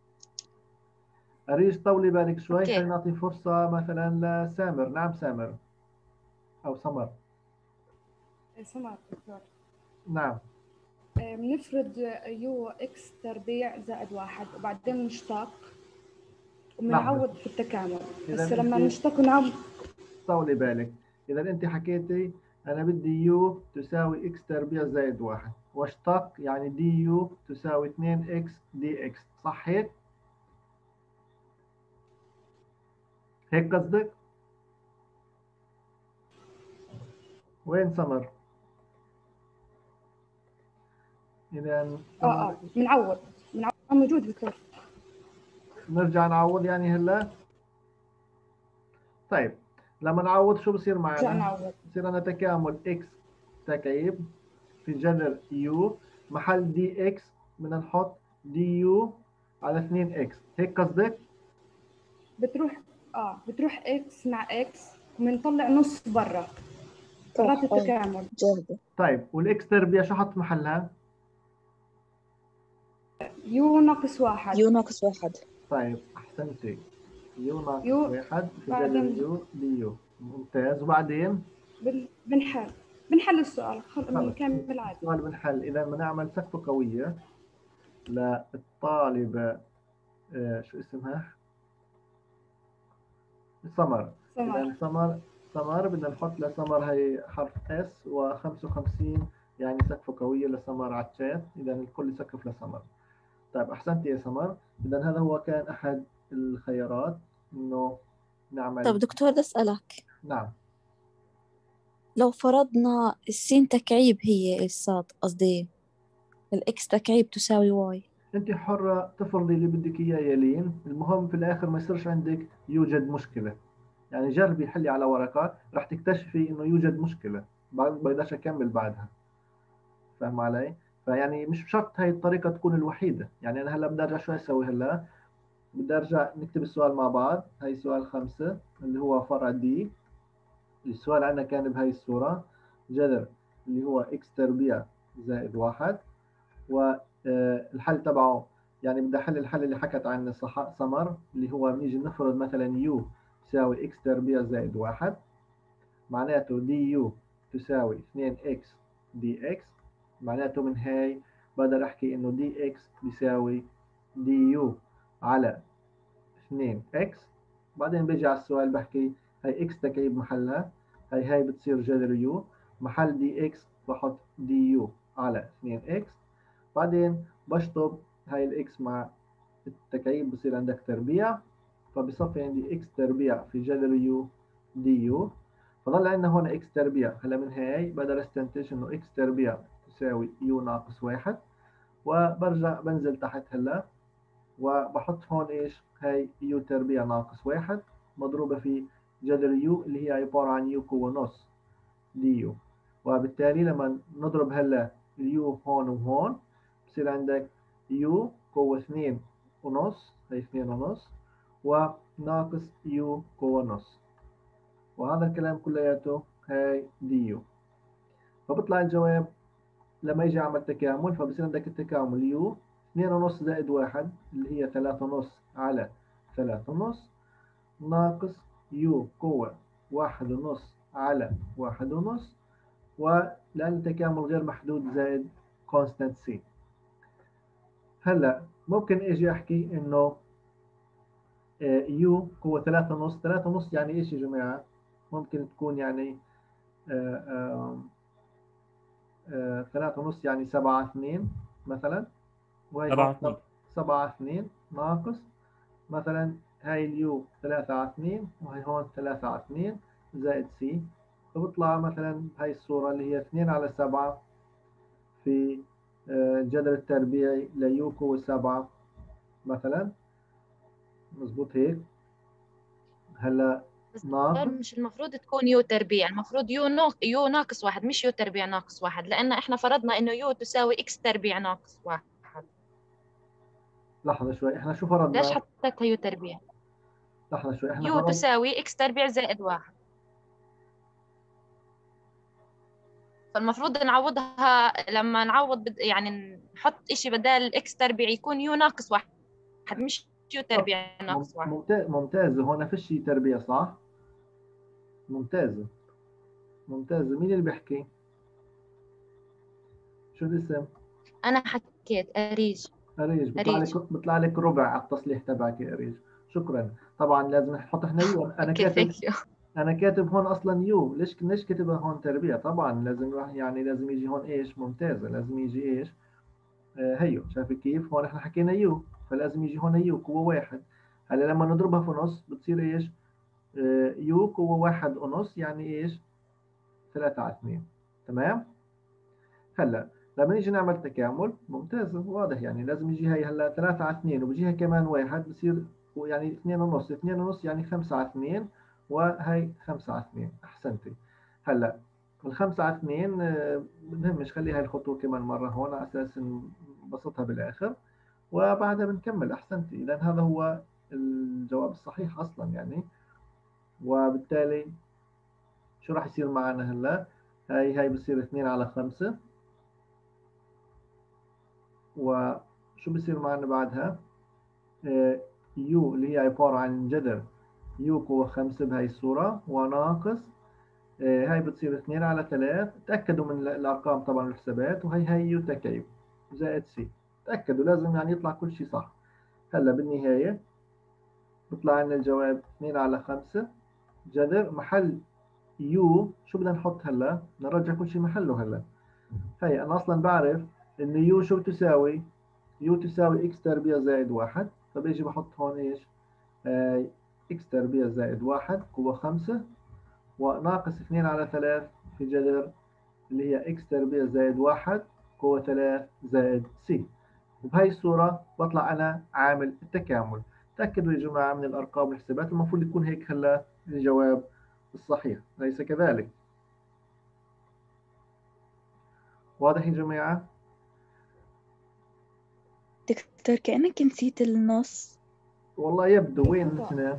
أريج طولي بالك شوي، أوكي خلينا نعطي فرصة مثلا لسامر. نعم سامر أو سمر. سمعت دكتور. نعم بنفرض يو إكس تربيع زائد 1 وبعدين نشتق لحظة، وبنعوض في التكامل. إذا هسه لما أنت نشتق ونعوض طولي بالك، إذا أنت حكيتي أنا بدي يو تساوي إكس تربيع زائد 1 واشتق يعني دي يو تساوي 2 إكس دي إكس، صح هيك؟ هيك قصدك؟ وين سمر؟ إذا سمر بنعوض موجود دكتور. نرجع نعوض يعني هلا. طيب لما نعوض شو بصير رجع معنا؟ نعوض. بصير عندنا تكامل إكس تكعيب في جذر يو، محل دي إكس بدنا نحط دي يو على 2 إكس، هيك قصدك؟ بتروح إكس مع إكس وبنطلع نص برا برات التكامل. جاهدة. طيب والإكس تربيع شو حط محلها؟ يو ناقص 1. يو ناقص 1. طيب أحسنتي، يو ناقص يو 1 في جذر بعدين يو دي يو، ممتاز. وبعدين بنحل السؤال خلص بنكمل عادي. السؤال بنحل. إذا بنعمل سقفة قوية للطالبة شو اسمها؟ سمر. إذا سمر بدنا نحط لسمر هي حرف اس و55 يعني سقفة قوية لسمر على الشات، إذا الكل سقف لسمر. طيب أحسنت يا سمر. إذا هذا هو كان أحد الخيارات إنه نعمل. طب دكتور بدي أسألك، نعم لو فرضنا السين تكعيب هي الصاد، قصدي الإكس تكعيب تساوي واي. أنت حرة تفرضي اللي بدك إياه يا لين، المهم في الآخر ما يصيرش عندك يوجد مشكلة. يعني جربي حلي على ورقة راح تكتشفي إنه يوجد مشكلة، بقدرش أكمل بعدها. فاهم علي؟ فيعني مش شرط هاي الطريقة تكون الوحيدة. يعني أنا هلا بدي أرجع شو أسوي هلا؟ بدي أرجع نكتب السؤال مع بعض. هاي سؤال 5 اللي هو فرع دي. السؤال عندنا كان بهاي الصورة، جذر اللي هو إكس تربيع زائد 1، والحل تبعه يعني بدي أحل الحل اللي حكت عنه سمر، اللي هو بنيجي نفرض مثلا يو تساوي إكس تربيع زائد 1، معناته دي يو تساوي 2 إكس دي إكس. معناته من هاي بقدر أحكي إنه دي إكس بيساوي دي يو على 2 إكس. بعدين بيجي على السؤال بحكي هاي إكس تكعيب محلها، هاي بتصير جذر يو، محل دي إكس بحط دي يو على 2 إكس. بعدين بشطب هاي الإكس مع التكعيب بصير عندك تربيع، فبصفي عندي إكس تربيع في جذر يو دي يو. فضل عندنا هون إكس تربيع. هلا من هاي بقدر استنتج إنه إكس تربيع تساوي يو ناقص 1، وبرجع بنزل تحت هلا وبحط هون إيش؟ هاي يو تربيع ناقص 1 مضروبة في جذر يو اللي هي عبارة عن يو قوة نص دي يو. وبالتالي لما نضرب هلا اليو هون وهون بصير عندك يو قوة 2 ونص، هي 2 ونص، وناقص يو قوة نص، وهذا الكلام كلياته هاي دي يو. فبطلع الجواب لما يجي أعمل تكامل فبصير عندك التكامل يو 2 ونص زائد 1 اللي هي 3 ونص على 3 ونص، ناقص يو قوة 1 ونص على 1 ونص، ولأن التكامل غير محدود زائد كونستانت سي. هلا ممكن اجي احكي انه يو قوة 3 ونص. 3 ونص يعني ايش يا جماعة؟ ممكن تكون يعني 3 ونص يعني 7 2 مثلا، وهي 7 7 2 ناقص مثلا هاي اليو 3 على 2 وهي هون 3 على 2 زائد سي، فبطلع مثلا هاي الصورة اللي هي 2 على 7 في جذر التربيعي ليو قوة 7 مثلا. مظبوط هيك؟ هلا بس ناقص مش المفروض تكون يو تربيع، المفروض يو ناقص 1 مش يو تربيع ناقص 1، لأن إحنا فرضنا إنه يو تساوي إكس تربيع ناقص 1. لحظة شوي، احنا شو ليش فرضنا؟ حطيتها يو تربيع؟ لحظة شوي، احنا يو فرضنا تساوي إكس تربيع زائد 1. فالمفروض نعوضها لما نعوض يعني نحط إشي بدال إكس تربيع يكون يو ناقص واحد، مش يو تربيع ناقص واحد. ممتازة. هون فيش شيء تربيع صح؟ ممتازة. مين اللي بيحكي؟ شو الاسم؟ أنا حكيت أريج. أريج. بيطلع لك ربع على التصليح تبعك يا أريج. شكرا. طبعا لازم نحط احنا يو. انا كاتب هون اصلا يو. ليش كتبها هون تربيع؟ طبعا لازم يعني لازم يجي هون ايش؟ ممتازة. لازم يجي ايش؟ هيو. شايف كيف؟ هون احنا حكينا يو، فلازم يجي هون يو قوة واحد. هلا لما نضربها في نص بتصير ايش؟ يو قوة واحد ونص، يعني ايش؟ 3/2. تمام؟ هلا لما نيجي نعمل تكامل ممتاز واضح، يعني لازم يجي هي هلا 3/2 وبيجيها كمان واحد، بصير يعني 2.5. 2.5 يعني 5/2، وهي 5/2. أحسنتي. هلا ال5/2 مش خليها الخطوة كمان مرة هون على أساس نبسطها بالآخر، وبعدها بنكمل. أحسنتي. إذا هذا هو الجواب الصحيح أصلا يعني. وبالتالي شو راح يصير معنا هلا؟ هاي بصير 2/5. وشو بصير معنا بعدها؟ يو اللي هي عبارة عن جذر يو قوة 5 بهاي الصورة، وناقص هاي بتصير 2/3. تأكدوا من الأرقام طبعا الحسابات، وهي يو تكعيب زائد سي. تأكدوا لازم يعني يطلع كل شيء صح. هلا بالنهاية بيطلع لنا الجواب 2/5 جذر محل يو. شو بدنا نحط هلا؟ نرجع كل شيء محله هلا. هي أنا أصلا بعرف إن يو شو تساوي؟ يو تساوي إكس تربيع زائد 1. فبيجي بحط هون إيش؟ إكس تربيع زائد 1 قوة 5 وناقص 2/3 في جذر اللي هي إكس تربيع زائد 1 قوة 3 زائد سي. وبهي الصورة بطلع أنا عامل التكامل. تأكدوا يا جماعة من الأرقام والحسابات، المفروض يكون هيك هلا الجواب الصحيح، أليس كذلك؟ واضح يا جماعة؟ دكتور كأنك نسيت النص. والله يبدو. وين نحن؟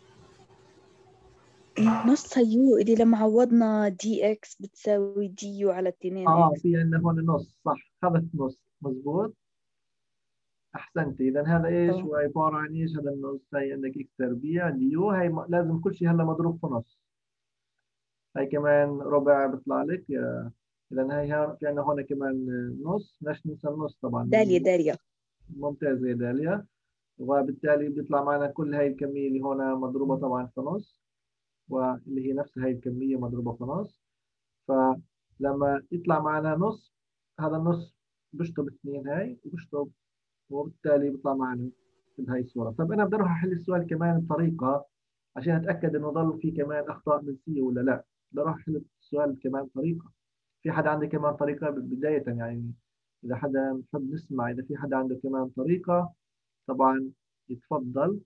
نص يو اللي لما عوضنا دي اكس بتساوي دي يو على 2 اكس. في عندنا هون نص صح. هذا النص مزبوط. أحسنت. إذا هذا إيش هو عبارة عن إيش؟ هذا النص. هي عندك إكس تربيع دي يو. هي لازم كل شيء هلا مضروب في نص. هي كمان ربع بيطلع لك. إذا هي في عندنا هون كمان نص. لا ننسى النص طبعا. داليا. ممتازة يا داليا. وبالتالي بيطلع معنا كل هاي الكمية اللي هون مضروبة طبعا في نص، واللي هي نفس هاي الكمية مضروبة في نص. فلما يطلع معنا نص، هذا النص بشطب 2 هاي وبشطب، وبالتالي بيطلع معنا بهاي الصورة. طب أنا بدي أروح أحل السؤال كمان بطريقة عشان أتأكد إنه ضل في كمان أخطاء من سي ولا لا. بدي أروح أحل السؤال كمان بطريقة. في حدا عنده كمان طريقة بداية يعني؟ إذا حدا بحب نسمع، إذا في حدا عنده كمان طريقة طبعا يتفضل.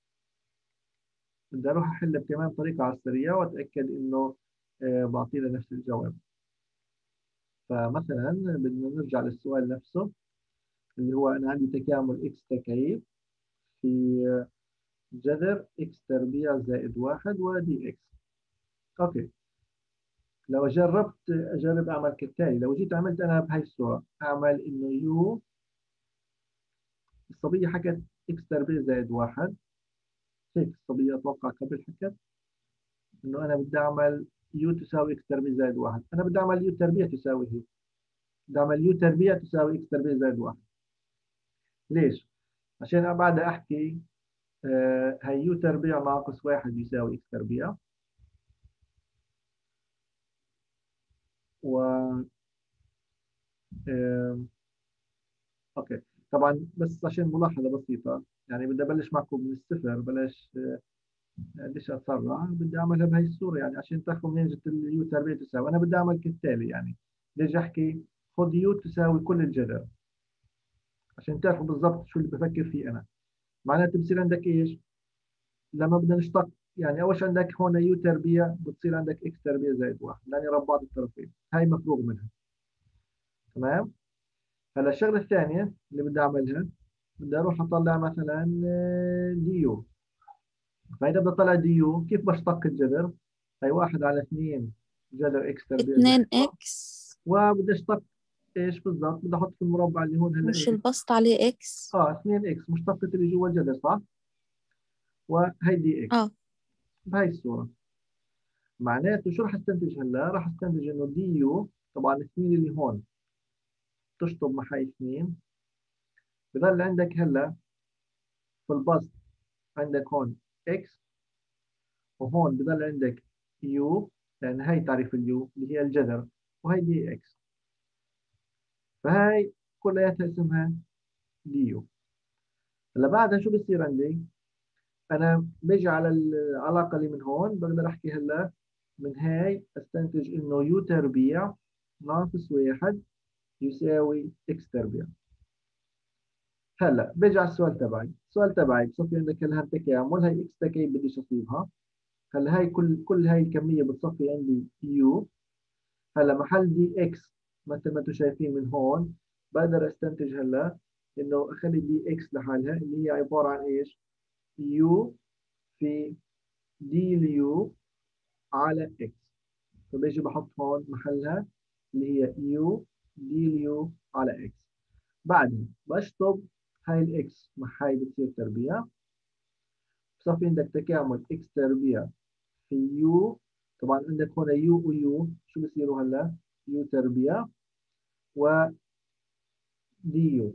بدي أروح أحل بكمان طريقة على السريع وأتأكد إنه بعطينا نفس الجواب. فمثلا بدنا نرجع للسؤال نفسه اللي هو أنا عندي تكامل إكس تكعيب في جذر إكس تربيع زائد 1 ودي إكس. أوكي. لو أجرب أعمل كالتالي. لو جيت عملت أنا بهاي الصورة، أعمل إنه يو الصبية حكت إكس تربيع زائد 1. هيك الصبية أتوقع قبل حكت إنه أنا بدي أعمل يو تساوي إكس تربيع زائد 1. أنا بدي أعمل يو تربيع تساوي هي. بدي أعمل يو تربيع تساوي إكس تربيع زائد 1. ليش؟ عشان بعدها أحكي هي يو تربيع ناقص 1 يساوي إكس تربيع. و اوكي. طبعا بس عشان ملاحظه بسيطه، يعني بدي ابلش معكم من الصفر. بلاش ليش اتسرع. بدي اعملها بهي الصوره يعني عشان تاخذوا منين جت اليو تربيع تساوي. انا بدي اعمل كالتالي يعني. ليش احكي خذ يو تساوي كل الجذر عشان تعرفوا بالضبط شو اللي بفكر فيه انا. معناته بصير عندك ايش؟ لما بدنا نشتق يعني اول شيء عندك هون يو تربيع بتصير عندك اكس تربيع زائد 1 لاني ربعت الطرفين. هاي مفروغ منها. تمام. هلا الشغله الثانيه اللي بدي اعملها، بدي اروح اطلع مثلا ديو. فاذا بدي اطلع ديو كيف بشتق الجذر؟ هي 1/2 جذر اكس تربيع 2 اكس وبدي اشتق ايش بالضبط؟ بدي احط في المربع اللي هون هلا مش ايش؟ البسط عليه اكس. 2 اكس مشتقة اللي جوا الجذر صح؟ وهي دي اكس اه بهي الصورة. معناته شو راح استنتج هلا؟ راح استنتج انه دي يو طبعا 2 اللي هون تشطب مع هاي 2 بضل عندك هلا في البسط عندك هون اكس وهون بضل عندك يو لان هاي تعريف اليو اللي هي الجذر وهي دي اكس فهاي كلياتها اسمها دي يو. هلا بعدها شو بصير عندي؟ انا بيجي على العلاقه اللي من هون بقدر احكي هلا من هاي استنتج انه يو تربيع ناقص 1 يساوي اكس تربيع. هلا بيجي على السؤال تبعي، السؤال تبعي بصفي عندك هلا التكامل هي اكس تكعيب بديش اصيبها. هلا هاي كل هاي الكميه بتصفي عندي يو. هلا محل دي اكس مثل ما انتم شايفين من هون بقدر استنتج هلا انه اخلي دي اكس لحالها اللي هي عباره عن ايش؟ يو في دي اليو على اكس. فبيجي بحط هون محلها اللي هي يو دي اليو على اكس. بعدين بشطب هاي الاكس مع هاي بتصير تربيع. بصفي عندك تكامل اكس تربيع في يو. طبعا عندك هنا يو ويو شو بصيروا هلا؟ يو تربيع و دي يو.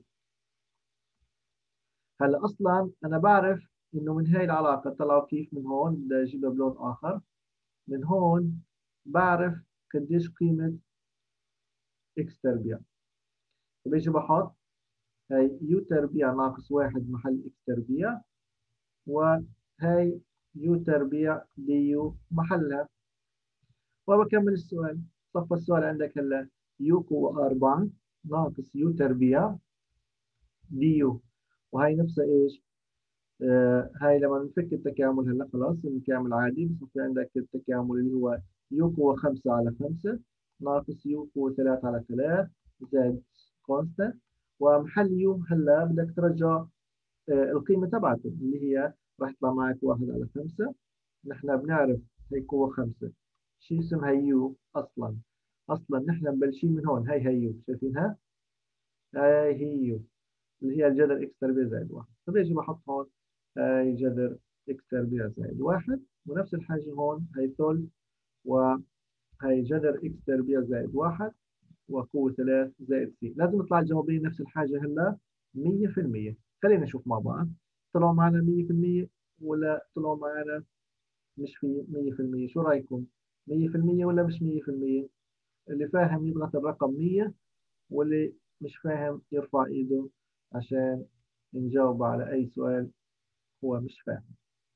هلا اصلا انا بعرف انه من هاي العلاقه طلعوا كيف من هون بدي اجيبها بلون اخر. من هون بعرف قديش قيمه اكس تربيع. فبيجي بحط هاي يو تربيع ناقص 1 محل اكس تربيع وهي يو تربيع دي يو محلها وبكمل السؤال. صف السؤال عندك هلا يو قوة 4 ناقص يو تربيع دي يو وهي نفسها ايش؟ هاي لما نفك التكامل هلا خلاص الكامل عادي بصفي عندك التكامل اللي هو يو قوة 5 على 5 ناقص يو قوة 3 على 3 زائد كونستانت ومحل يو هلا بدك ترجع القيمة تبعته اللي هي راح يطلع معك 1 على 5. نحن بنعرف هي قوة 5 شو اسمها يو أصلا نحن مبلشين من هون هي يو شايفينها؟ هاي هي يو اللي هي الجذر اكس تربيع زائد 1. فبيجي بحط هون هاي جذر اكس تربيع زائد 1 ونفس الحاجة هون هي ثلث وهي جذر اكس تربيع زائد 1 وقوة 3 زائد سي. لازم يطلع الجوابين نفس الحاجة هلا 100%. خلينا نشوف مع بعض طلعوا معنا 100% ولا طلعوا معنا مش في 100%. شو رأيكم؟ 100% ولا مش 100%؟ اللي فاهم يضغط الرقم 100 واللي مش فاهم يرفع ايده عشان نجاوب على أي سؤال هو مش فاهم.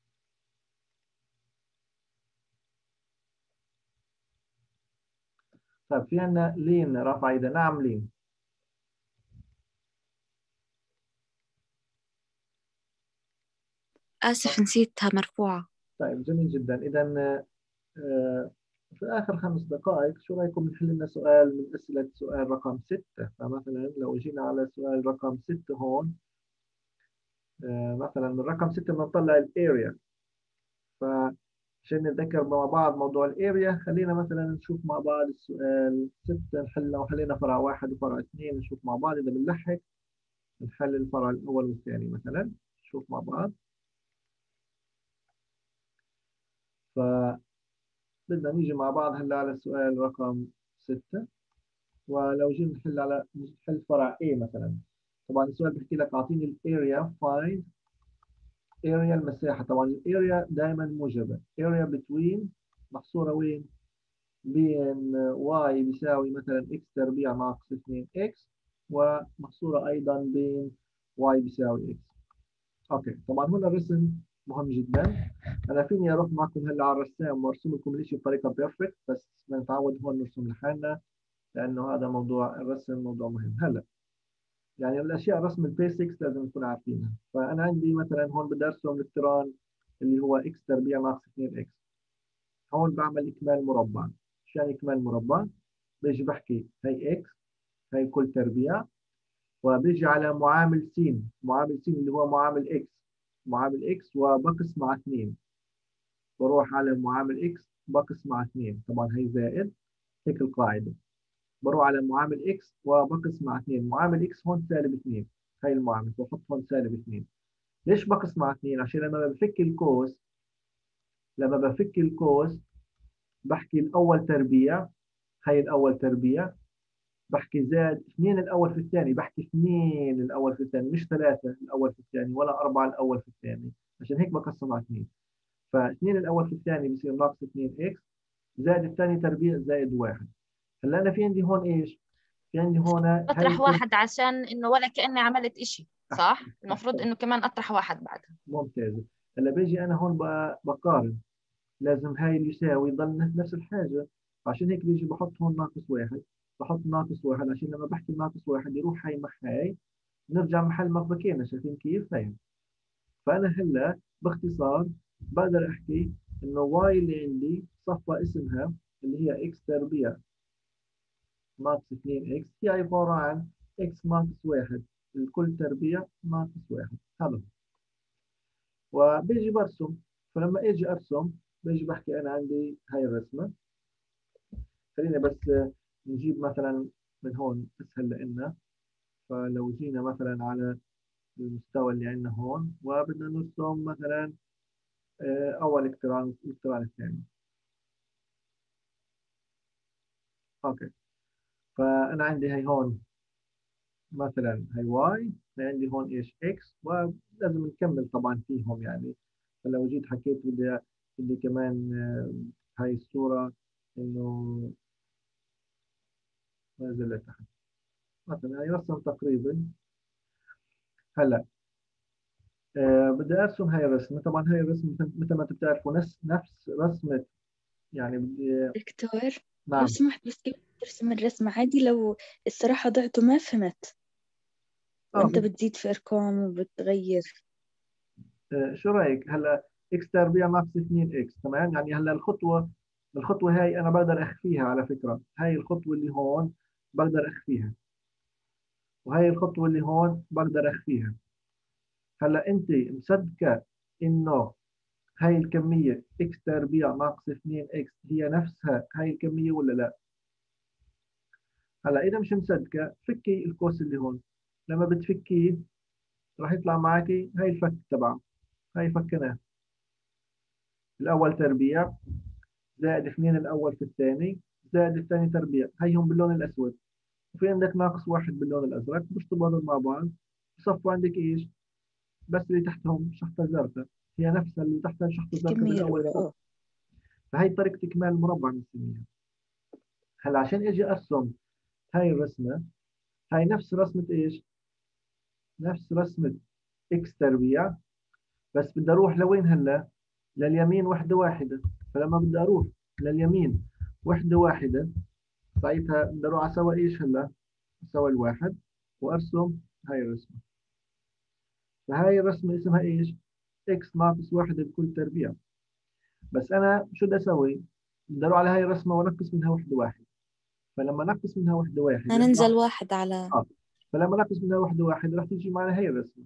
طيب في عندنا لين رفع ايده. نعم لين. آسف نسيتها مرفوعة. طيب جميل جدا. إذا في آخر 5 دقائق شو رأيكم نحل لنا سؤال من أسئلة سؤال رقم 6. فمثلا لو جينا على سؤال رقم 6 هون مثلا من رقم 6 بنطلع الاريا. فعشان نتذكر مع بعض موضوع الاريا خلينا مثلا نشوف مع بعض السؤال 6 نحل. لو حلينا فرع 1 وفرع 2 نشوف مع بعض إذا بنلحق نحل الفرع الأول والثاني مثلا نشوف مع بعض. فبدنا نيجي مع بعض هلا على السؤال رقم 6. ولو جينا نحل فرع A مثلا. طبعا السؤال بيحكي لك اعطيني الاريا find اريا المساحه. طبعا الاريا دائما موجبه. اريا بتوين محصوره وين؟ بين y بيساوي مثلا x تربيع ناقص 2x ومحصوره ايضا بين y بيساوي x. اوكي طبعا هنا الرسم مهم جدا. انا فيني اروح معكم هلا على الرسام وارسم لكم الشيء بطريقه بيرفكت بس بنتعود هون نرسم لحالنا لانه هذا موضوع الرسم موضوع مهم. هلا يعني الاشياء الرسم البيسكس لازم نكون عارفينها. فانا عندي مثلا هون بدي ارسم الاقتران اللي هو x تربيع ناقص 2x. هون بعمل اكمال مربع. شو يعني اكمال مربع؟ بيجي بحكي هي x هي كل تربيع وبيجي على معامل س. معامل س اللي هو معامل x. معامل x وبقس مع 2. بروح على معامل x بقس مع 2. طبعا هي زائد هيك القاعده. بروح على معامل اكس وبقسم مع 2. معامل اكس هون سالب 2. هاي المعامل بحط هون سالب 2. ليش بقسم مع 2؟ عشان لما بفك القوس بحكي الاول تربيع. هاي الاول تربيع بحكي زائد 2 الاول في الثاني. بحكي 2 الاول في الثاني، مش 3 الاول في الثاني ولا 4 الاول في الثاني. عشان هيك بقسم على 2. ف2 الاول في الثاني بصير ناقص 2 اكس زائد الثاني تربيع زائد 1. هلا انا في عندي هون ايش؟ في عندي هون أطرح واحد عشان إنه ولا كأني عملت إشي، صح؟ المفروض إنه كمان أطرح واحد بعدها. ممتازة. هلا بيجي انا هون بقارن. لازم هاي اللي يساوي يضل نفس الحاجة. عشان هيك بيجي بحط هون ناقص 1. بحط ناقص 1 عشان لما بحكي ناقص 1 يروح هاي مع هاي، نرجع محل ما بكينا. شايفين كيف؟ هاي. فأنا هلا باختصار بقدر أحكي إنه واي اللي عندي صفى اسمها اللي هي إكس تربيع ناقص 2 إكس، هي عبارة عن إكس ناقص 1 الكل تربيع ناقص 1. هذا. وبيجي برسم. فلما اجي ارسم بيجي بحكي انا عندي هاي الرسمه. خلينا بس نجيب مثلا من هون اسهل لنا. فلو جينا مثلا على المستوى اللي عندنا هون وبدنا نرسم مثلا اول الاقتران الثاني. اوكي. فانا عندي هاي هون مثلا هاي واي، هاي عندي هون ايش اكس، ولازم نكمل طبعا فيهم يعني. فلو جيت حكيت بدي كمان هاي الصوره انه نازل لتحت مثلا. هاي رسم تقريبا. هلا بدي ارسم هاي الرسمه. طبعا هاي الرسمه مثل ما انتم بتعرفوا نفس رسمه يعني بدي. دكتور لو نعم. سمحت، بس كيف ترسم الرسمة عادي؟ لو الصراحة ضعته ما فهمت. وانت بتزيد في ارقام وبتغير. شو رايك هلا اكس تربيع ناقص 2 اكس تمام؟ يعني هلا الخطوه هاي انا بقدر اخفيها على فكره. هاي الخطوه اللي هون بقدر اخفيها، وهي الخطوه اللي هون بقدر اخفيها. هلا انت مصدقه انه هاي الكميه اكس تربيع ناقص 2 اكس هي نفسها هاي الكميه ولا لا؟ هلا اذا مش مصدقه فكي القوس اللي هون. لما بتفكيه راح يطلع معك هاي الفك تبعه. هاي فكناه. الاول تربيع زائد 2 الاول في الثاني زائد الثاني تربيع. هيهم باللون الاسود. وفي عندك ناقص 1 باللون الازرق. بيشطبوا مع بعض بصفوا عندك ايش؟ بس اللي تحتهم شحطه زرقاء هي نفسها اللي تحتها شحطه زرقاء الكمية بالاول الأولى فوق. فهي طريقه اكمال المربع بنسميها. هلا عشان اجي ارسم هاي الرسمه، هاي نفس رسمه ايش؟ نفس رسمه اكس تربيع، بس بدي اروح لوين هلا؟ لليمين وحده واحده. فلما بدي اروح لليمين وحده واحده ساعتها بدي اروح اسوي ايش هلا؟ اسوي الواحد وارسم هاي الرسمه. فهاي الرسمه اسمها ايش؟ اكس ناقص واحد بكل تربيع. بس انا شو بدي اسوي؟ بدي اروح على هاي الرسمه وانقص منها وحده واحد. فلما نقص منها وحده واحد هننزل واحد على فلما نقص منها وحده واحد راح تيجي معنا هاي الرسمه.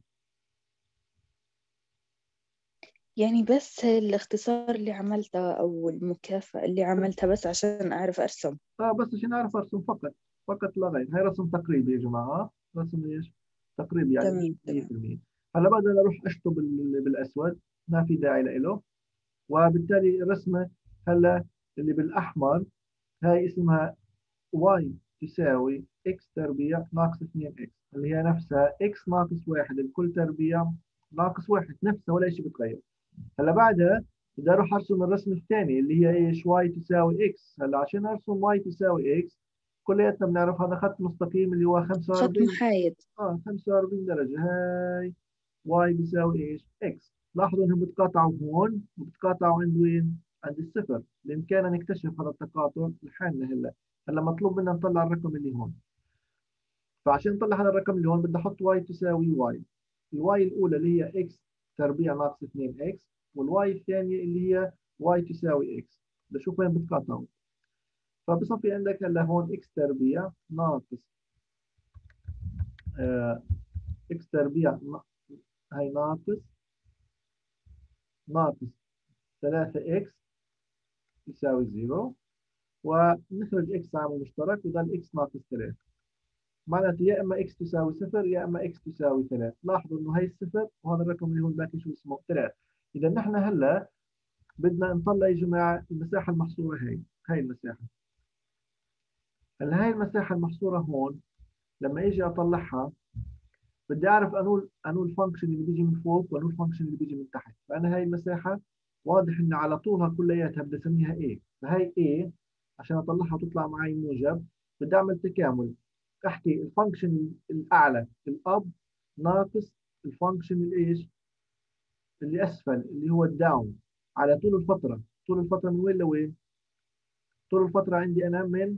يعني بس الاختصار اللي عملته أو المكافأة اللي عملتها بس عشان أعرف أرسم. بس عشان اعرف ارسم فقط. فقط لا غير. هاي رسم تقريبي يا جماعه. رسم ايش؟ تقريبي يعني تمام 100%. هلا بقدر اروح اشطب بالاسود. ما في داعي له. وبالتالي الرسمه هلا اللي بالاحمر هاي اسمها y تساوي x تربيع ناقص 2x، اللي هي نفسها x ناقص 1 الكل تربيع ناقص 1 نفسها ولا شيء بتغير. هلا بعدها بدي اروح ارسم الرسم الثاني اللي هي ايش؟ y تساوي x. هلا عشان ارسم y تساوي x كلياتنا بنعرف هذا خط مستقيم اللي هو خط 45. محايد. 45 درجة. هاي y بيساوي ايش؟ x. لاحظوا انهم بتقاطعوا هون وبتقاطعوا عند وين؟ عند الصفر. بإمكاننا نكتشف هذا التقاطع لحالنا هلا مطلوب منا نطلع الرقم اللي هون. فعشان نطلع هذا الرقم اللي هون بدي احط y تساوي y. الواي الاولى اللي هي x تربيع ناقص 2x، والواي الثانيه اللي هي y تساوي x. بدي اشوف وين بتقاطعوا. فبصفي عندك هلا هون x تربيع ناقص x تربيع هي ناقص 3x يساوي 0. ونخرج اكس عامل مشترك ويضل اكس ناقص 3. معناته يا اما اكس تساوي 0 يا اما اكس تساوي 3. لاحظوا انه هي الصفر وهذا الرقم اللي هو الباقي شو اسمه 3. اذا نحن هلا بدنا نطلع يا جماعه المساحه المحصوره هي المساحه. هلا هي المساحه المحصوره هون لما اجي اطلعها بدي اعرف انو الفانكشن اللي بيجي من فوق وانو الفانكشن اللي بيجي من تحت. فانا هاي المساحه واضح ان على طولها كلياتها بدي اسميها A. فهي A عشان اطلعها تطلع معي موجب بدي اعمل تكامل. احكي الفانكشن الاعلى الاب ناقص الفانكشن الايش اللي اسفل اللي هو الداون على طول الفتره. طول الفتره من وين لوين؟ طول الفتره عندي انا من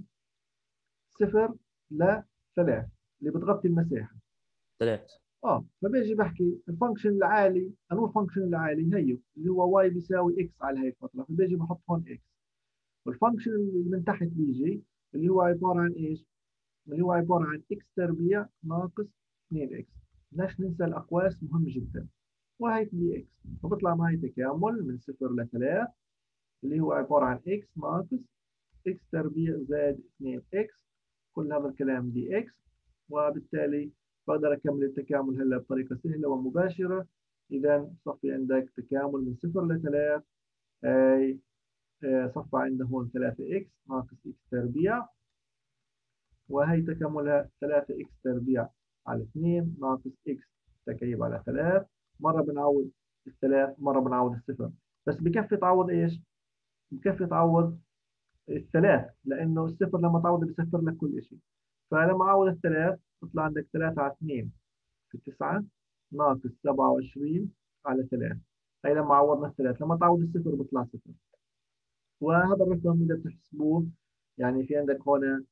0 ل 3 اللي بتغطي المساحه. 3. فبيجي بحكي الفانكشن العالي انو الفانكشن العالي هي اللي هو y بيساوي x على هي الفتره. فبيجي بحط هون x. والفانكشن اللي من تحت بيجي اللي هو عباره عن ايش؟ اللي هو عباره عن x تربيع ناقص 2x. بدناش ننسى الاقواس مهم جدا. وهي dx فبطلع معي تكامل من 0 ل 3 اللي هو عباره عن x ناقص x تربيع زائد 2x. كل هذا الكلام dx. وبالتالي بقدر أكمل التكامل هلا بطريقة سهلة ومباشرة. إذا صفي عندك تكامل من 0 ل 3 أي صفى عندنا هون 3x ناقص x تربيع. وهي تكاملها 3x تربيع على 2 ناقص x تكعيب على 3. مرة بنعوض الثلاث مرة بنعوض الصفر. بس بكفي تعوض إيش؟ بكفي تعوض الثلاث لأنه الصفر لما تعوض بيصفر لك كل شيء. فلما أعوض الثلاث تطلع عندك 3 على 2 في 9 ناقص 27 على 3. هي لما عوضنا الثلاث لما تعوض الصفر بيطلع صفر. وهذا الرقم إذا بتحسبوه يعني في عندك هنا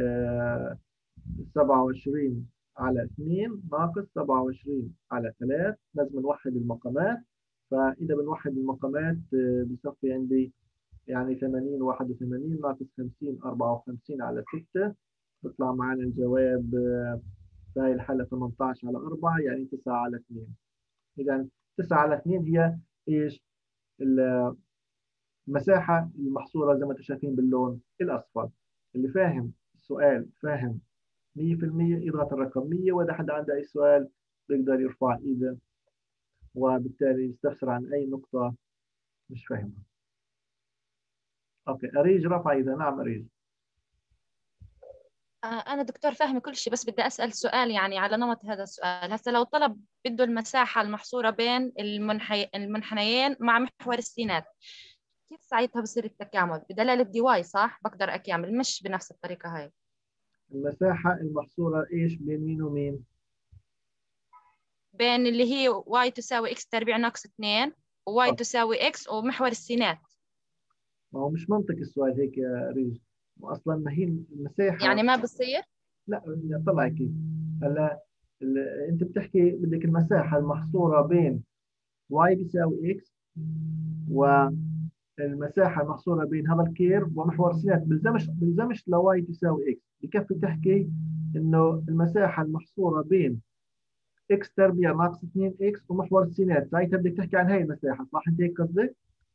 27 على 2 ناقص 27 على 3. لازم نوحد المقامات. فإذا بنوحد المقامات بصفي عندي يعني 80 81 ناقص 50 54 على 6. بيطلع معنا الجواب في هاي الحالة 18 على 4 يعني 9 على 2. إذا 9 على 2 هي إيش؟ المساحة المحصورة زي ما انتم شايفين باللون الأصفر. اللي فاهم السؤال فاهم 100% يضغط الرقم 100. وإذا حدا عنده أي سؤال بيقدر يرفع إيده وبالتالي يستفسر عن أي نقطة مش فاهمها. أوكي أريج رفع إيده. نعم أريج. أنا دكتور فاهمة كل شيء، بس بدي أسأل سؤال يعني على نمط هذا السؤال. هسه لو طلب بده المساحة المحصورة بين المنحنيين مع محور السينات، كيف ساعتها بصير التكامل؟ بدلالة دي واي صح؟ بقدر أكمل مش بنفس الطريقة هاي. المساحة المحصورة إيش بين مين ومين؟ بين اللي هي واي تساوي إكس تربيع ناقص 2 وواي تساوي إكس ومحور السينات. ما هو مش منطق السؤال هيك يا ريج. أصلا ما هي المساحة يعني ما بصير؟ لا طلع كيف. هلا أنت بتحكي بدك المساحة المحصورة بين y بيساوي x والمساحة المحصورة بين هذا الكيرف ومحور السينات. بلزمش لو y تساوي x. بكفي تحكي إنه المساحة المحصورة بين x تربيع ناقص 2x ومحور السينات. ساعتها بدك تحكي عن هاي المساحة صح؟ أنت هيك قصدك؟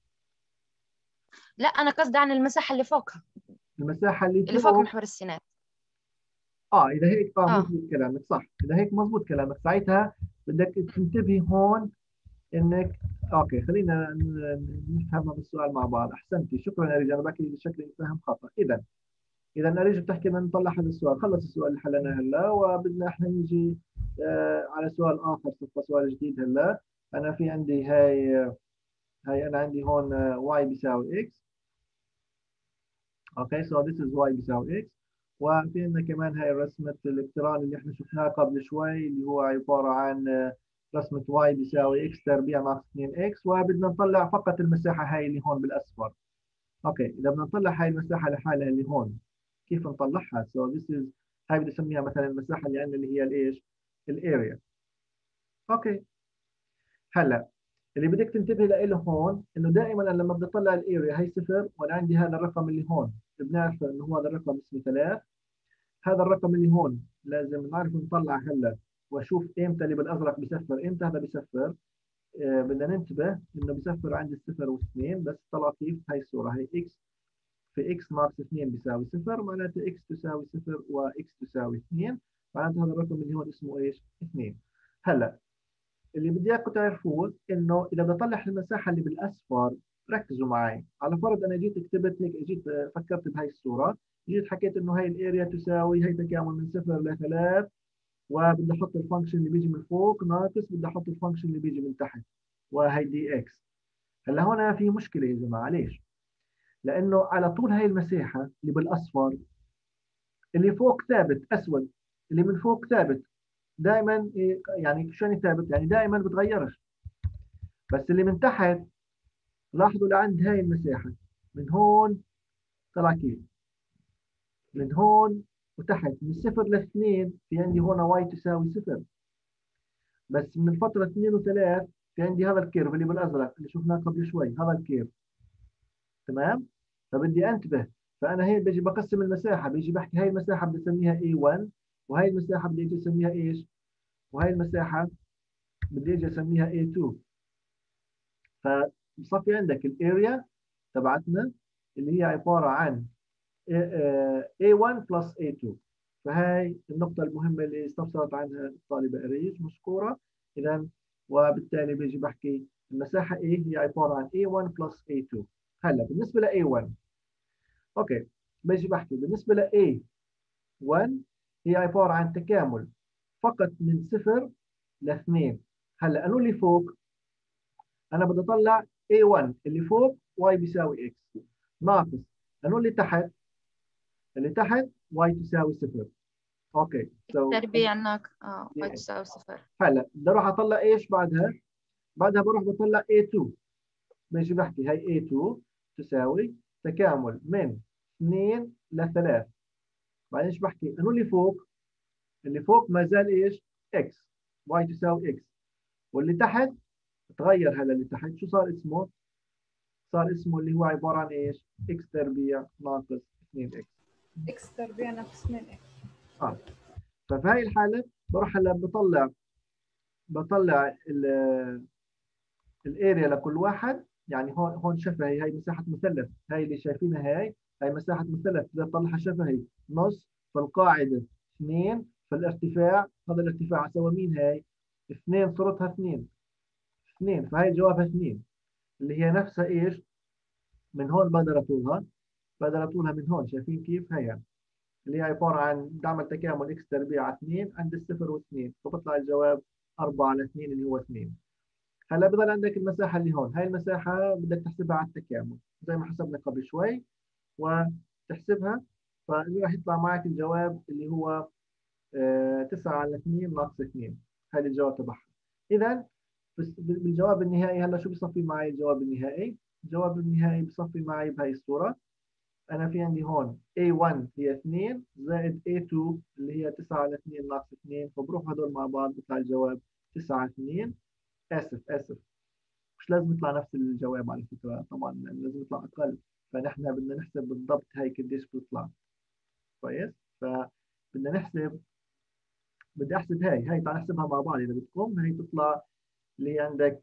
لا أنا قصدي عن المساحة اللي فوقها، المساحة اللي فوق محور السينات. إذا هيك مضبوط كلامك صح. إذا هيك مضبوط كلامك ساعتها بدك تنتبهي هون انك اوكي. خلينا نفهم هذا السؤال مع بعض. احسنتي شكرا يا رجال. انا باكي شكلي فاهم خطا. اذا اريد بتحكي بدنا نطلع هذا السؤال. خلص السؤال اللي حليناه هلا وبدنا احنا نيجي على سؤال اخر. صفه سؤال جديد هلا. انا في عندي هاي انا عندي هون y بيساوي x. اوكي سو ذيس از y بيساوي x. وفي عندنا كمان هاي رسمه الاقتران اللي احنا شفناها قبل شوي اللي هو عباره عن رسمة y بيساوي x تربيع ناقص 2x. وبدنا نطلع فقط المساحة هاي اللي هون بالأصفر. أوكي إذا بدنا نطلع هاي المساحة لحالها اللي هون كيف نطلعها؟ So this is هاي بدي أسميها مثلا المساحة اللي عندنا اللي هي الإيش؟ الأريا. أوكي هلا اللي بدك تنتبه له هون إنه دائما أنا لما بدي أطلع الأريا هي صفر وأنا عندي هذا الرقم اللي هون بنعرف إنه هو هذا الرقم اسمه 3. هذا الرقم اللي هون لازم نعرف نطلع هلا وأشوف إمتى اللي بالأزرق بيصفر إمتى هذا بيصفر. بدنا ننتبه انه بيصفر عند الصفر واثنين بس. طلع كيف هاي الصوره هي x في x ناقص 2 بيساوي 0، معناته x تساوي 0 وx تساوي 2، معناته هذا الرقم اللي هون اسمه ايش؟ 2. هلا اللي بدي اياكم تعرفوه انه اذا بدي اطلع المساحه اللي بالاصفر، ركزوا معي. على فرض انا جيت كتبت هيك، جيت فكرت بهي الصوره، جيت حكيت انه هي الاريا تساوي، هي تكامل من 0 ل 3، وبدي احط الفانكشن اللي بيجي من فوق ناقص بدي احط الفانكشن اللي بيجي من تحت، وهي دي اكس. هلا هون في مشكله يا جماعه. ليش؟ لانه على طول هاي المساحه اللي بالاصفر، اللي فوق ثابت اسود، اللي من فوق ثابت دائما. يعني شو يعني ثابت؟ يعني دائما بتغيرش. بس اللي من تحت، لاحظوا لعند هاي المساحه من هون طلع كيف؟ من هون وتحت من 0 ل 2 في عندي هون واي تساوي 0. بس من الفتره 2 و3 في عندي هذا الكيرف اللي بالازرق اللي شفناه قبل شوي، هذا الكيرف. تمام؟ فبدي انتبه. فانا هي بيجي بقسم المساحه، بيجي بحكي هاي المساحه بدي اسميها A1، وهي المساحه بدي اجي اسميها ايش؟ وهي المساحه بدي اجي اسميها A2. فبصفي عندك الاريا تبعتنا اللي هي عباره عن A1 بلس A2. فهي النقطة المهمة اللي استفسرت عنها الطالبة أريج، مشكورة. إذا وبالتالي بيجي بحكي المساحة A هي عبارة عن A1 بلس A2. هلا بالنسبة ل A1، أوكي، بيجي بحكي بالنسبة ل A1 هي عبارة عن تكامل فقط من 0 ل 2. هلا قالوا لي فوق، أنا بدي أطلع A1 اللي فوق y بيساوي x ناقص، قالوا لي تحت، اللي تحت y تساوي 0. اوكي تربيع y تساوي 0. هلا بدي اروح اطلع ايش بعدها؟ بعدها بروح بطلع A2. ماشي بحكي هي A2 تساوي تكامل من 2 ل 3. بعدين ايش بحكي؟ انه اللي فوق، اللي فوق ما زال ايش؟ x، y تساوي x. واللي تحت تغير. هلا اللي تحت شو صار اسمه؟ صار اسمه اللي هو عباره عن ايش؟ x تربيع ناقص 2x. x تربيع ناقص 2x. ففي هاي الحاله بروح هلا بطلع الاريا لكل واحد. يعني هون شفهي، هي مساحه مثلث، هي اللي شايفينها، هي مساحه مثلث، بدي اطلعها شفهي نص. فالقاعده 2، فالارتفاع، هذا الارتفاع اسوي مين؟ هي 2 صورتها 2، فهي جوابها 2 اللي هي نفسها ايش؟ من هون بقدر اطولها، من هون. شايفين كيف؟ هي اللي هي عباره عن بعمل تكامل اكس تربيع على 2 عند الصفر و2، فبطلع الجواب 4 على 2 اللي هو 2. هلا بضل عندك المساحة اللي هون، هاي المساحة بدك تحسبها على التكامل زي ما حسبنا قبل شوي، وتحسبها، فراح يطلع معك الجواب اللي هو 9 على 2 ناقص 2. هذا الجواب تبعها. إذا بالجواب النهائي، هلا شو بصفي معي الجواب النهائي؟ الجواب النهائي بصفي معي بهي الصورة. أنا في عندي هون A1 هي 2 زائد A2 اللي هي 9 على 2 ناقص 2، فبروح هدول مع بعض بيطلع الجواب 9 على 2. آسف، مش لازم يطلع نفس الجواب على فكرة، طبعا لازم يطلع أقل. فنحن بدنا نحسب بالضبط هاي قديش بتطلع. كويس؟ فبدنا نحسب، بدي أحسب هاي تعال نحسبها مع بعض إذا بدكم. هاي تطلع اللي عندك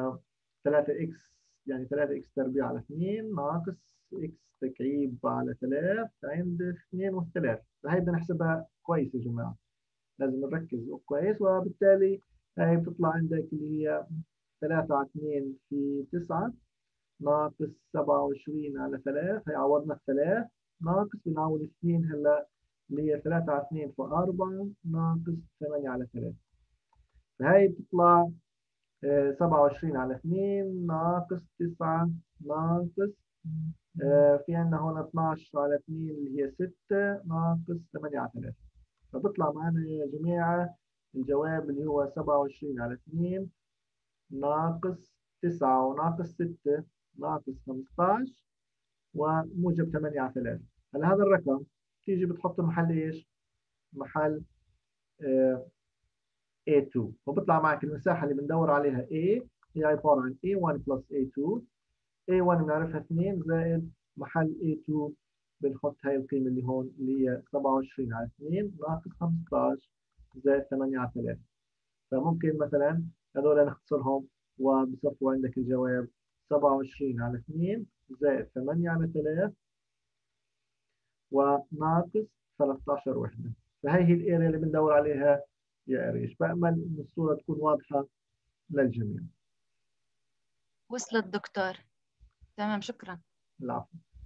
3x، يعني 3x تربيع على 2 ناقص x تكعيب على 3 عند 2 والثلاث. فهي بدنا نحسبها كويس يا جماعة، لازم نركز كويس. وبالتالي هاي بتطلع عندك اللي هي 3 على 2 في 9 ناقص 27 على 3. هي عوضنا الثلاث ناقص بنعوض 2 هلا اللي هي 3 على 2 في 4 ناقص 8 على 3. فهي بتطلع 27 على 2 ناقص 9 ناقص في عندنا هون 12 على 2 اللي هي 6 ناقص 8 على 3. فبطلع معنا يا جماعة الجواب اللي هو 27 على 2 ناقص 9 وناقص 6 ناقص 15 وموجب 8 على 3. هلا هذا الرقم تيجي بتحطه محل ايش؟ محل A2، وبطلع معك المساحة اللي بندور عليها A هي عبارة عن A1 بلس A2. A1 بنعرفها 2 زائد محل A2 بنحط هاي القيمة اللي هون اللي هي 27 على 2 ناقص 15 زائد 8 على 3. فممكن مثلا هذول نختصرهم وبصفوا عندك الجواب 27 على 2 زائد 8 على 3 وناقص 13 وحدة. فهي هي الاريا اللي بندور عليها يا قريش. بأمل إن الصورة تكون واضحة للجميع. وصلت دكتور. تمام، شكرا. العفو.